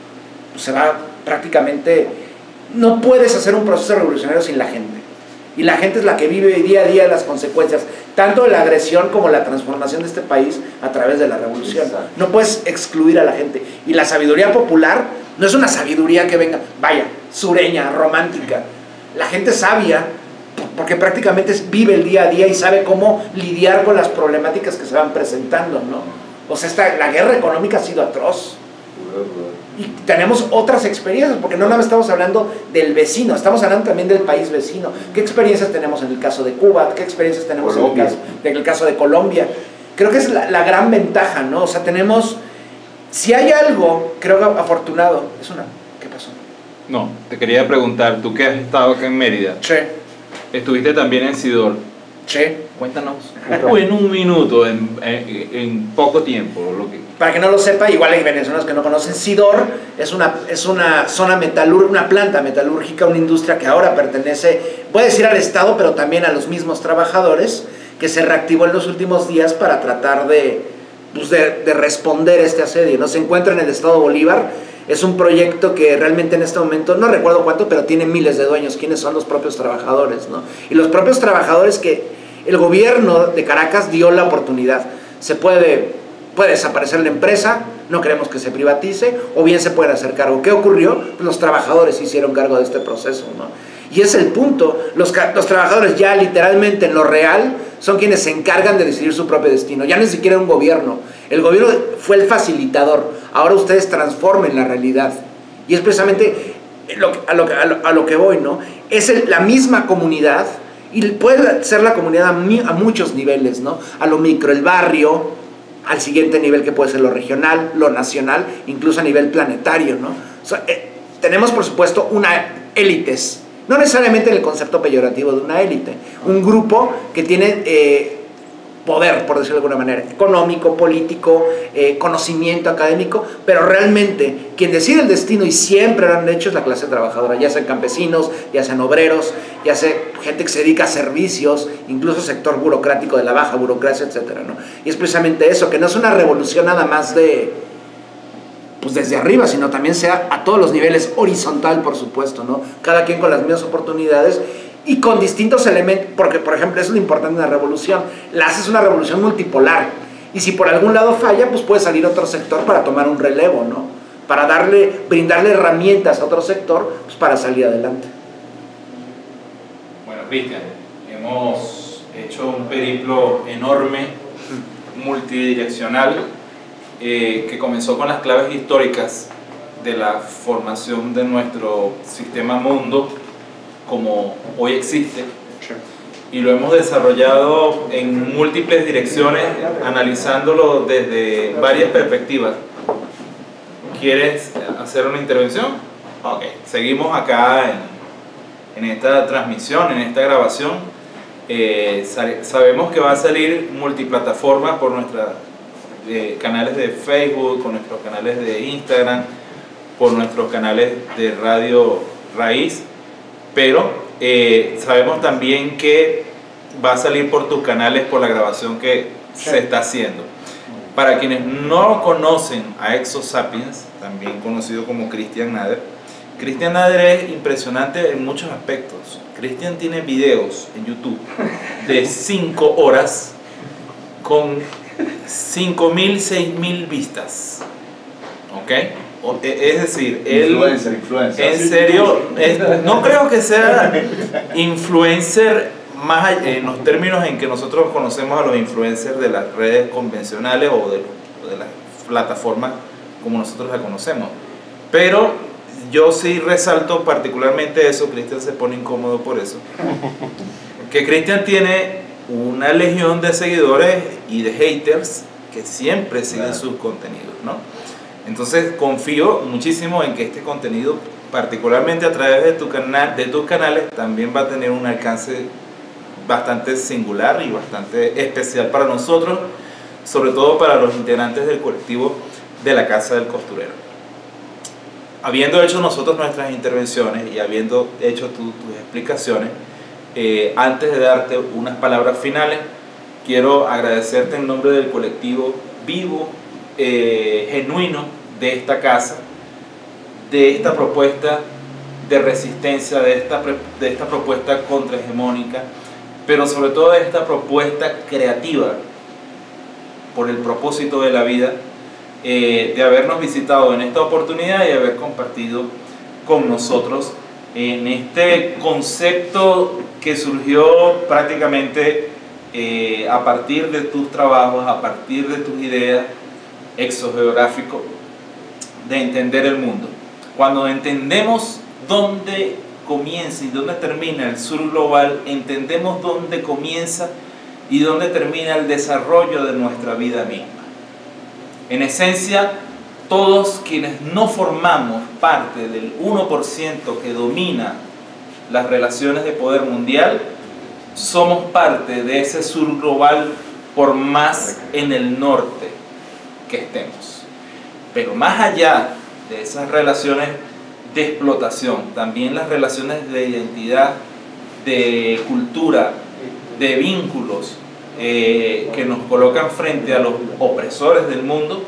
prácticamente, no puedes hacer un proceso revolucionario sin la gente, y la gente es la que vive día a día las consecuencias, tanto de la agresión como la transformación de este país a través de la revolución. No puedes excluir a la gente, y la sabiduría popular no es una sabiduría que venga, vaya, sureña, romántica. La gente sabia, porque prácticamente vive el día a día y sabe cómo lidiar con las problemáticas que se van presentando, ¿no? O sea, la guerra económica ha sido atroz. Y tenemos otras experiencias, porque no nada más estamos hablando del vecino, estamos hablando también del país vecino. ¿Qué experiencias tenemos en el caso de Cuba? ¿Qué experiencias tenemos en el caso de Colombia? Creo que es la gran ventaja, ¿no? O sea, tenemos... Si hay algo, creo que afortunado, ¿qué pasó? No, te quería preguntar, tú que has estado acá en Mérida, estuviste también en Sidor. Cuéntanos en un minuto, en poco tiempo. Para que no lo sepa, igual hay venezolanos que no conocen, Sidor es una zona una planta metalúrgica, una industria que ahora pertenece, voy a decir al Estado, pero también a los mismos trabajadores, que se reactivó en los últimos días para tratar de responder a este asedio, ¿no? Se encuentra en el estado Bolívar, es un proyecto que realmente en este momento, no recuerdo cuánto, pero tiene miles de dueños. ¿Quiénes son los propios trabajadores, no? Y los propios trabajadores que el gobierno de Caracas dio la oportunidad. Puede desaparecer la empresa, no queremos que se privatice, o bien se pueden hacer cargo. ¿Qué ocurrió? Pues los trabajadores se hicieron cargo de este proceso, ¿no? Y es el punto, los trabajadores ya literalmente en lo real son quienes se encargan de decidir su propio destino, ya ni siquiera un gobierno. El gobierno fue el facilitador, ahora ustedes transformen la realidad. Y es precisamente a lo que voy, ¿no? Es la misma comunidad, y puede ser la comunidad a muchos niveles, ¿no? A lo micro, el barrio, al siguiente nivel que puede ser lo regional, lo nacional, incluso a nivel planetario, ¿no? O sea, tenemos por supuesto élites, no necesariamente en el concepto peyorativo de una élite, un grupo que tiene poder, por decirlo de alguna manera, económico, político, conocimiento académico, pero realmente quien decide el destino, y siempre lo han hecho, es la clase trabajadora, ya sean campesinos, ya sean obreros, ya sea gente que se dedica a servicios, incluso sector burocrático de la baja burocracia, etcétera, ¿no? Y es precisamente eso, que no es una revolución nada más pues desde arriba, sino también sea a todos los niveles, horizontal, por supuesto, ¿no? Cada quien con las mismas oportunidades y con distintos elementos, porque por ejemplo eso es lo importante de una revolución, la haces una revolución multipolar, y si por algún lado falla, pues puede salir otro sector para tomar un relevo, ¿no? Para brindarle herramientas a otro sector, pues para salir adelante. Bueno, Cristian, hemos hecho un periplo enorme, multidireccional, que comenzó con las claves históricas de la formación de nuestro sistema mundo como hoy existe, y lo hemos desarrollado en múltiples direcciones, analizándolo desde varias perspectivas. ¿Quieres hacer una intervención? Ok, seguimos acá en esta transmisión, en esta grabación. Sabemos que va a salir multiplataforma por nuestros canales de Facebook, por nuestros canales de Instagram, por nuestros canales de Radio Raíz, pero sabemos también que va a salir por tus canales por la grabación que se está haciendo. Para quienes no conocen a Exosapiens, también conocido como Cristian Nader es impresionante en muchos aspectos. Cristian tiene videos en YouTube de 5 horas con 5.000, 6.000 vistas, ¿ok? Es decir, él, influencer. en serio, no creo que sea influencer más en los términos en que nosotros conocemos a los influencers de las redes convencionales o de las plataformas como nosotros la conocemos. Pero yo sí resalto particularmente eso, Cristian se pone incómodo por eso, que Cristian tiene una legión de seguidores y de haters que siempre siguen sus contenidos, ¿no? Entonces confío muchísimo en que este contenido, particularmente a través de tus canales, también va a tener un alcance bastante singular y bastante especial para nosotros, sobre todo para los integrantes del colectivo de la Casa del Costurero. Habiendo hecho nosotros nuestras intervenciones y habiendo hecho tus explicaciones, antes de darte unas palabras finales, quiero agradecerte en nombre del colectivo vivo, genuino de esta casa, de esta propuesta de resistencia, de esta propuesta contrahegemónica, pero sobre todo de esta propuesta creativa por el propósito de la vida, de habernos visitado en esta oportunidad y haber compartido con nosotros en este concepto que surgió prácticamente a partir de tus trabajos, a partir de tus ideas exogeográfico de entender el mundo. Cuando entendemos dónde comienza y dónde termina el sur global, entendemos dónde comienza y dónde termina el desarrollo de nuestra vida misma. En esencia, todos quienes no formamos parte del 1% que domina las relaciones de poder mundial, somos parte de ese sur global por más en el norte que estemos. Pero más allá de esas relaciones de explotación, también las relaciones de identidad, de cultura, de vínculos que nos colocan frente a los opresores del mundo,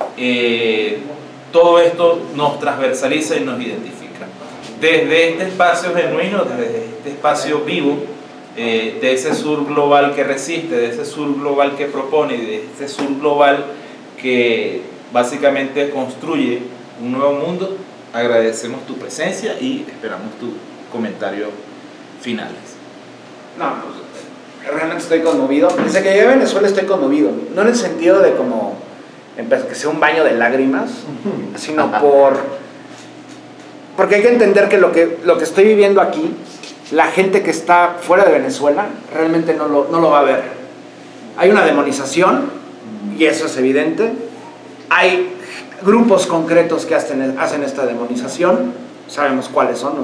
todo esto nos transversaliza y nos identifica. Desde este espacio genuino, desde este espacio vivo, de ese sur global que resiste, de ese sur global que propone, de ese sur global que básicamente construye un nuevo mundo, agradecemos tu presencia y esperamos tus comentarios finales. No, pues, realmente estoy conmovido. Desde que llegué a Venezuela estoy conmovido, no en el sentido de como que sea un baño de lágrimas, sino porque hay que entender que lo que estoy viviendo aquí, la gente que está fuera de Venezuela realmente no lo va a ver. Hay una demonización, y eso es evidente. Hay grupos concretos que hacen esta demonización, sabemos cuáles son,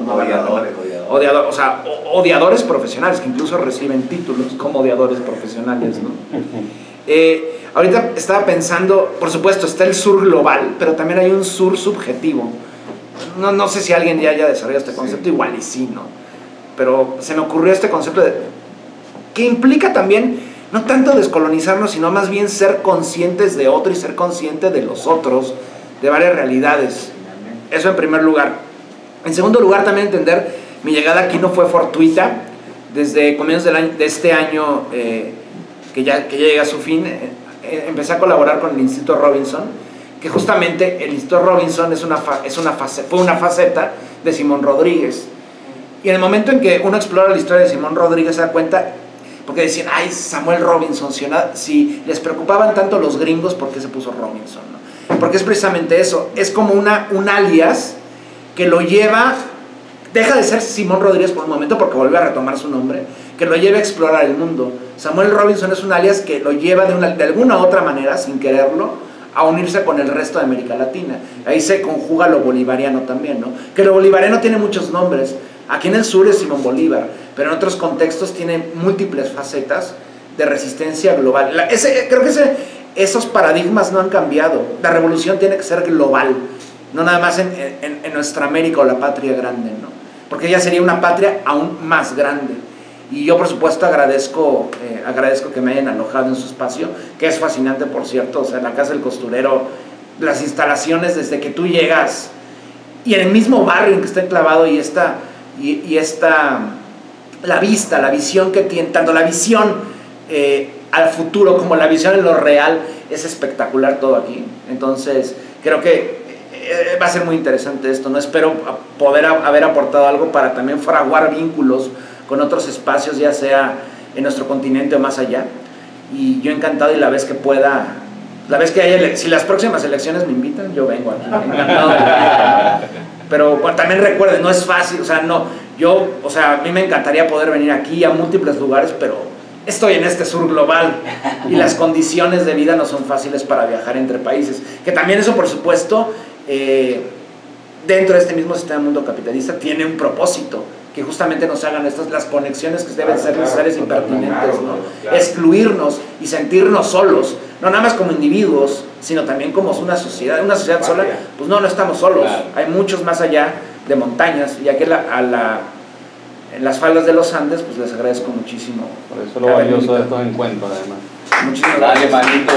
odiadores profesionales, que incluso reciben títulos como odiadores profesionales, ¿no? Ahorita estaba pensando, por supuesto está el sur global, pero también hay un sur subjetivo. No sé si alguien ya haya desarrollado este concepto, igual y sí, ¿no? Pero se me ocurrió este concepto que implica también no tanto descolonizarnos, sino más bien ser conscientes de otro y ser consciente de los otros, de varias realidades. Eso en primer lugar. En segundo lugar, también entender, mi llegada aquí no fue fortuita. Desde comienzos de este año, que ya llega a su fin, empecé a colaborar con el Instituto Robinson, que justamente el Instituto Robinson fue una faceta de Simón Rodríguez. Y en el momento en que uno explora la historia de Simón Rodríguez se da cuenta, porque decían, ay, Samuel Robinson, si les preocupaban tanto los gringos, ¿por qué se puso Robinson? ¿No? Porque es precisamente eso, es como un alias que lo lleva, deja de ser Simón Rodríguez por un momento porque vuelve a retomar su nombre, que lo lleva a explorar el mundo. Samuel Robinson es un alias que lo lleva de alguna otra manera, sin quererlo, a unirse con el resto de América Latina. Ahí se conjuga lo bolivariano también, ¿no? Que lo bolivariano tiene muchos nombres. Aquí en el sur es Simón Bolívar, pero en otros contextos tiene múltiples facetas de resistencia global. Creo que esos paradigmas no han cambiado. La revolución tiene que ser global, no nada más en nuestra América o la patria grande, ¿no? Porque ya sería una patria aún más grande. Y yo, por supuesto, agradezco que me hayan alojado en su espacio, que es fascinante, por cierto. O sea, la Casa del Costurero, las instalaciones desde que tú llegas, y en el mismo barrio en que está enclavado, la visión que tiene, tanto la visión al futuro como la visión en lo real, es espectacular todo aquí. Entonces, creo que va a ser muy interesante esto, ¿no? Espero poder haber aportado algo para también fraguar vínculos con otros espacios, ya sea en nuestro continente o más allá. Y yo encantado, y la vez que pueda La vez que hay si las próximas elecciones me invitan, yo vengo aquí, encantado de venir. Pero bueno, también recuerden, no es fácil, o sea, a mí me encantaría poder venir aquí a múltiples lugares, pero estoy en este sur global y las condiciones de vida no son fáciles para viajar entre países. Que también eso, por supuesto, dentro de este mismo sistema mundo capitalista tiene un propósito, que justamente nos hagan las conexiones que deben ser necesarias y pertinentes, ¿no? Excluirnos y sentirnos solos, no nada más como individuos, sino también como una sociedad sola, pues no estamos solos, hay muchos más allá de montañas, y aquí en las faldas de los Andes, pues les agradezco muchísimo. Por eso lo valioso de estos encuentros, además. Muchísimas gracias. Dale, manito.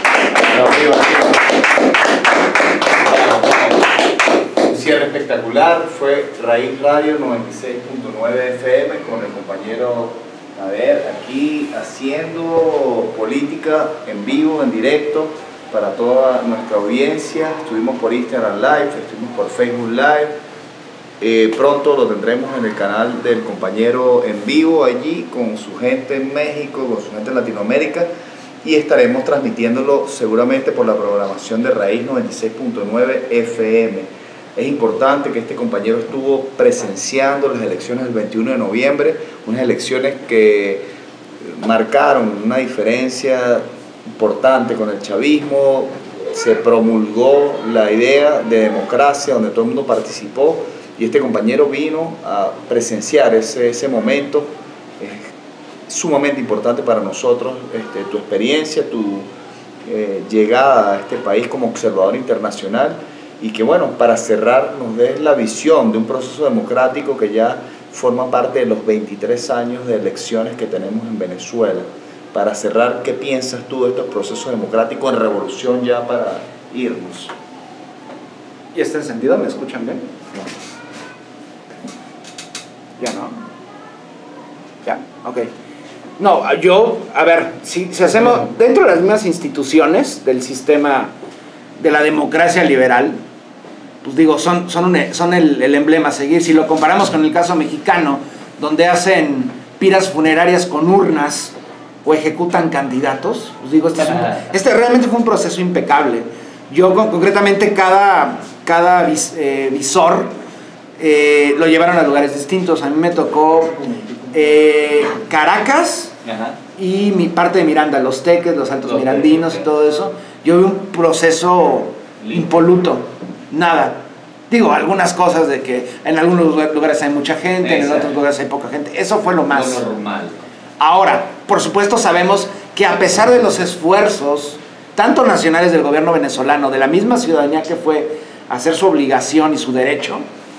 Un cierre espectacular, fue Raíz Radio 96.9 FM con el compañero Nader aquí haciendo política en vivo, en directo para toda nuestra audiencia. Estuvimos por Instagram Live, estuvimos por Facebook Live. Pronto lo tendremos en el canal del compañero en vivo allí con su gente en México, con su gente en Latinoamérica, y estaremos transmitiéndolo seguramente por la programación de Raíz 96.9 FM. Es importante que este compañero estuvo presenciando las elecciones del 21 de noviembre, unas elecciones que marcaron una diferencia importante con el chavismo. Se promulgó la idea de democracia donde todo el mundo participó, y este compañero vino a presenciar ese momento. Es sumamente importante para nosotros tu experiencia, tu llegada a este país como observador internacional, y que bueno, para cerrar nos des la visión de un proceso democrático que ya forma parte de los 23 años de elecciones que tenemos en Venezuela. Para cerrar, ¿qué piensas tú de estos procesos democráticos en revolución ya para irnos? ¿Y está encendido? ¿Me escuchan bien? Ya no. Ya, ok. No, a ver, si hacemos dentro de las mismas instituciones del sistema de la democracia liberal, pues digo, son el emblema a seguir. Si lo comparamos con el caso mexicano, donde hacen piras funerarias con urnas o ejecutan candidatos, pues digo, este realmente fue un proceso impecable. Yo concretamente cada visor lo llevaron a lugares distintos. A mí me tocó Caracas y mi parte de Miranda, Los Teques, los Altos Mirandinos y todo eso. Yo vi un proceso impoluto, nada. Digo, algunas cosas de que en algunos lugares hay mucha gente, en otros lugares hay poca gente. Eso fue lo más normal. Ahora, por supuesto sabemos que a pesar de los esfuerzos, tanto nacionales del gobierno venezolano, de la misma ciudadanía que fue a hacer su obligación y su derecho,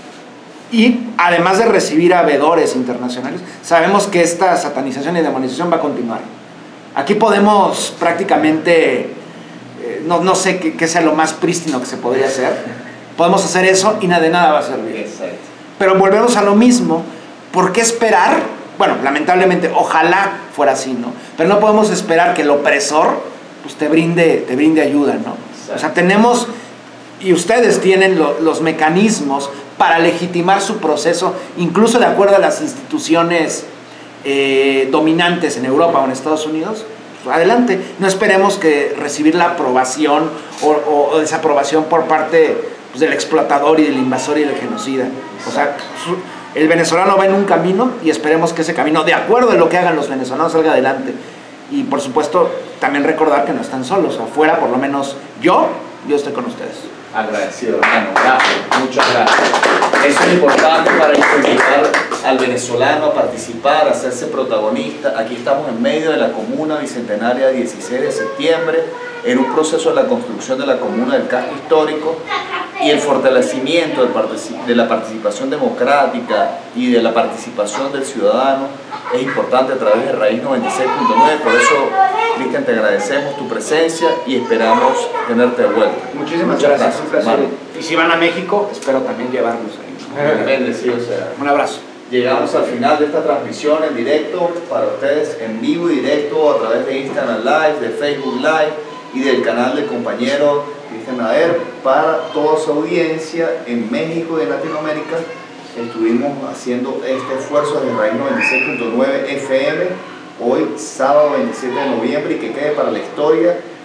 y además de recibir a veedores internacionales, sabemos que esta satanización y demonización va a continuar. Aquí podemos prácticamente, no sé qué sea lo más prístino que se podría hacer, podemos hacer eso y de nada va a servir. Exacto. Pero volvemos a lo mismo. ¿Por qué esperar? Bueno, lamentablemente, ojalá fuera así, ¿no? Pero no podemos esperar que el opresor pues, te brinde ayuda, ¿no? Exacto. O sea, tenemos, y ustedes tienen los mecanismos para legitimar su proceso, incluso de acuerdo a las instituciones dominantes en Europa o en Estados Unidos. Pues adelante, no esperemos que recibir la aprobación o desaprobación por parte pues, del explotador y del invasor y del genocida. O sea, el venezolano va en un camino y esperemos que ese camino, de acuerdo a lo que hagan los venezolanos, salga adelante. Y por supuesto, también recordar que no están solos. Afuera, por lo menos yo estoy con ustedes. Agradecido, hermano. Gracias, muchas gracias. Eso es importante para incentivar al venezolano a participar, a hacerse protagonista. Aquí estamos en medio de la comuna bicentenaria 16 de septiembre, en un proceso de la construcción de la comuna del casco histórico, y el fortalecimiento de la participación democrática y de la participación del ciudadano es importante a través de Raíz 96.9. Por eso, Cristian, te agradecemos tu presencia y esperamos tenerte de vuelta. Muchísimas gracias. Un placer. Y si van a México, espero también llevarlos ahí. Bendecido sea. Un abrazo. Llegamos al final de esta transmisión en directo para ustedes, en vivo y directo a través de Instagram Live, de Facebook Live y del canal del compañero Cristian Nader para toda su audiencia en México y en Latinoamérica. Estuvimos haciendo este esfuerzo de Raíz 96.9 FM hoy sábado 27 de noviembre, y que quede para la historia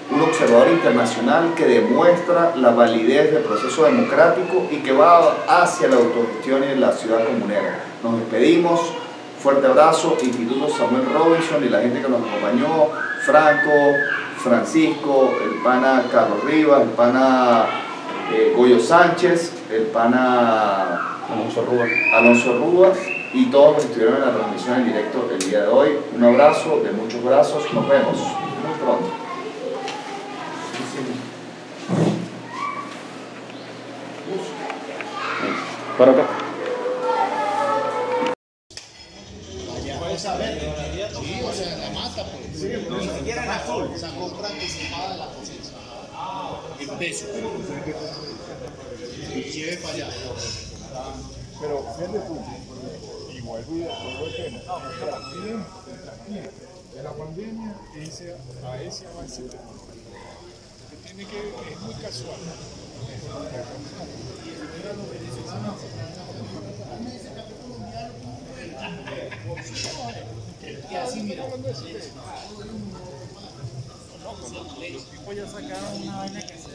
un observador internacional que demuestra la validez del proceso democrático y que va hacia la autogestión y la ciudad comunera. Nos despedimos, fuerte abrazo, Instituto Samuel Robinson y la gente que nos acompañó, Franco, Francisco, el pana Carlos Rivas, el pana Goyo Sánchez, el pana Alonso Rúa y todos los que estuvieron en la transmisión en directo el día de hoy. Un abrazo de muchos brazos, nos vemos muy pronto. Para acá. Ni siquiera en azul. Esa compra anticipada de la conciencia. En pesos. Y lleve para allá. Pero fíjate tú, igual vuelvo al tema. De la pandemia a ese avance que tiene que es muy casual. Y así mira. Los tipos ya sacaron una vaina que se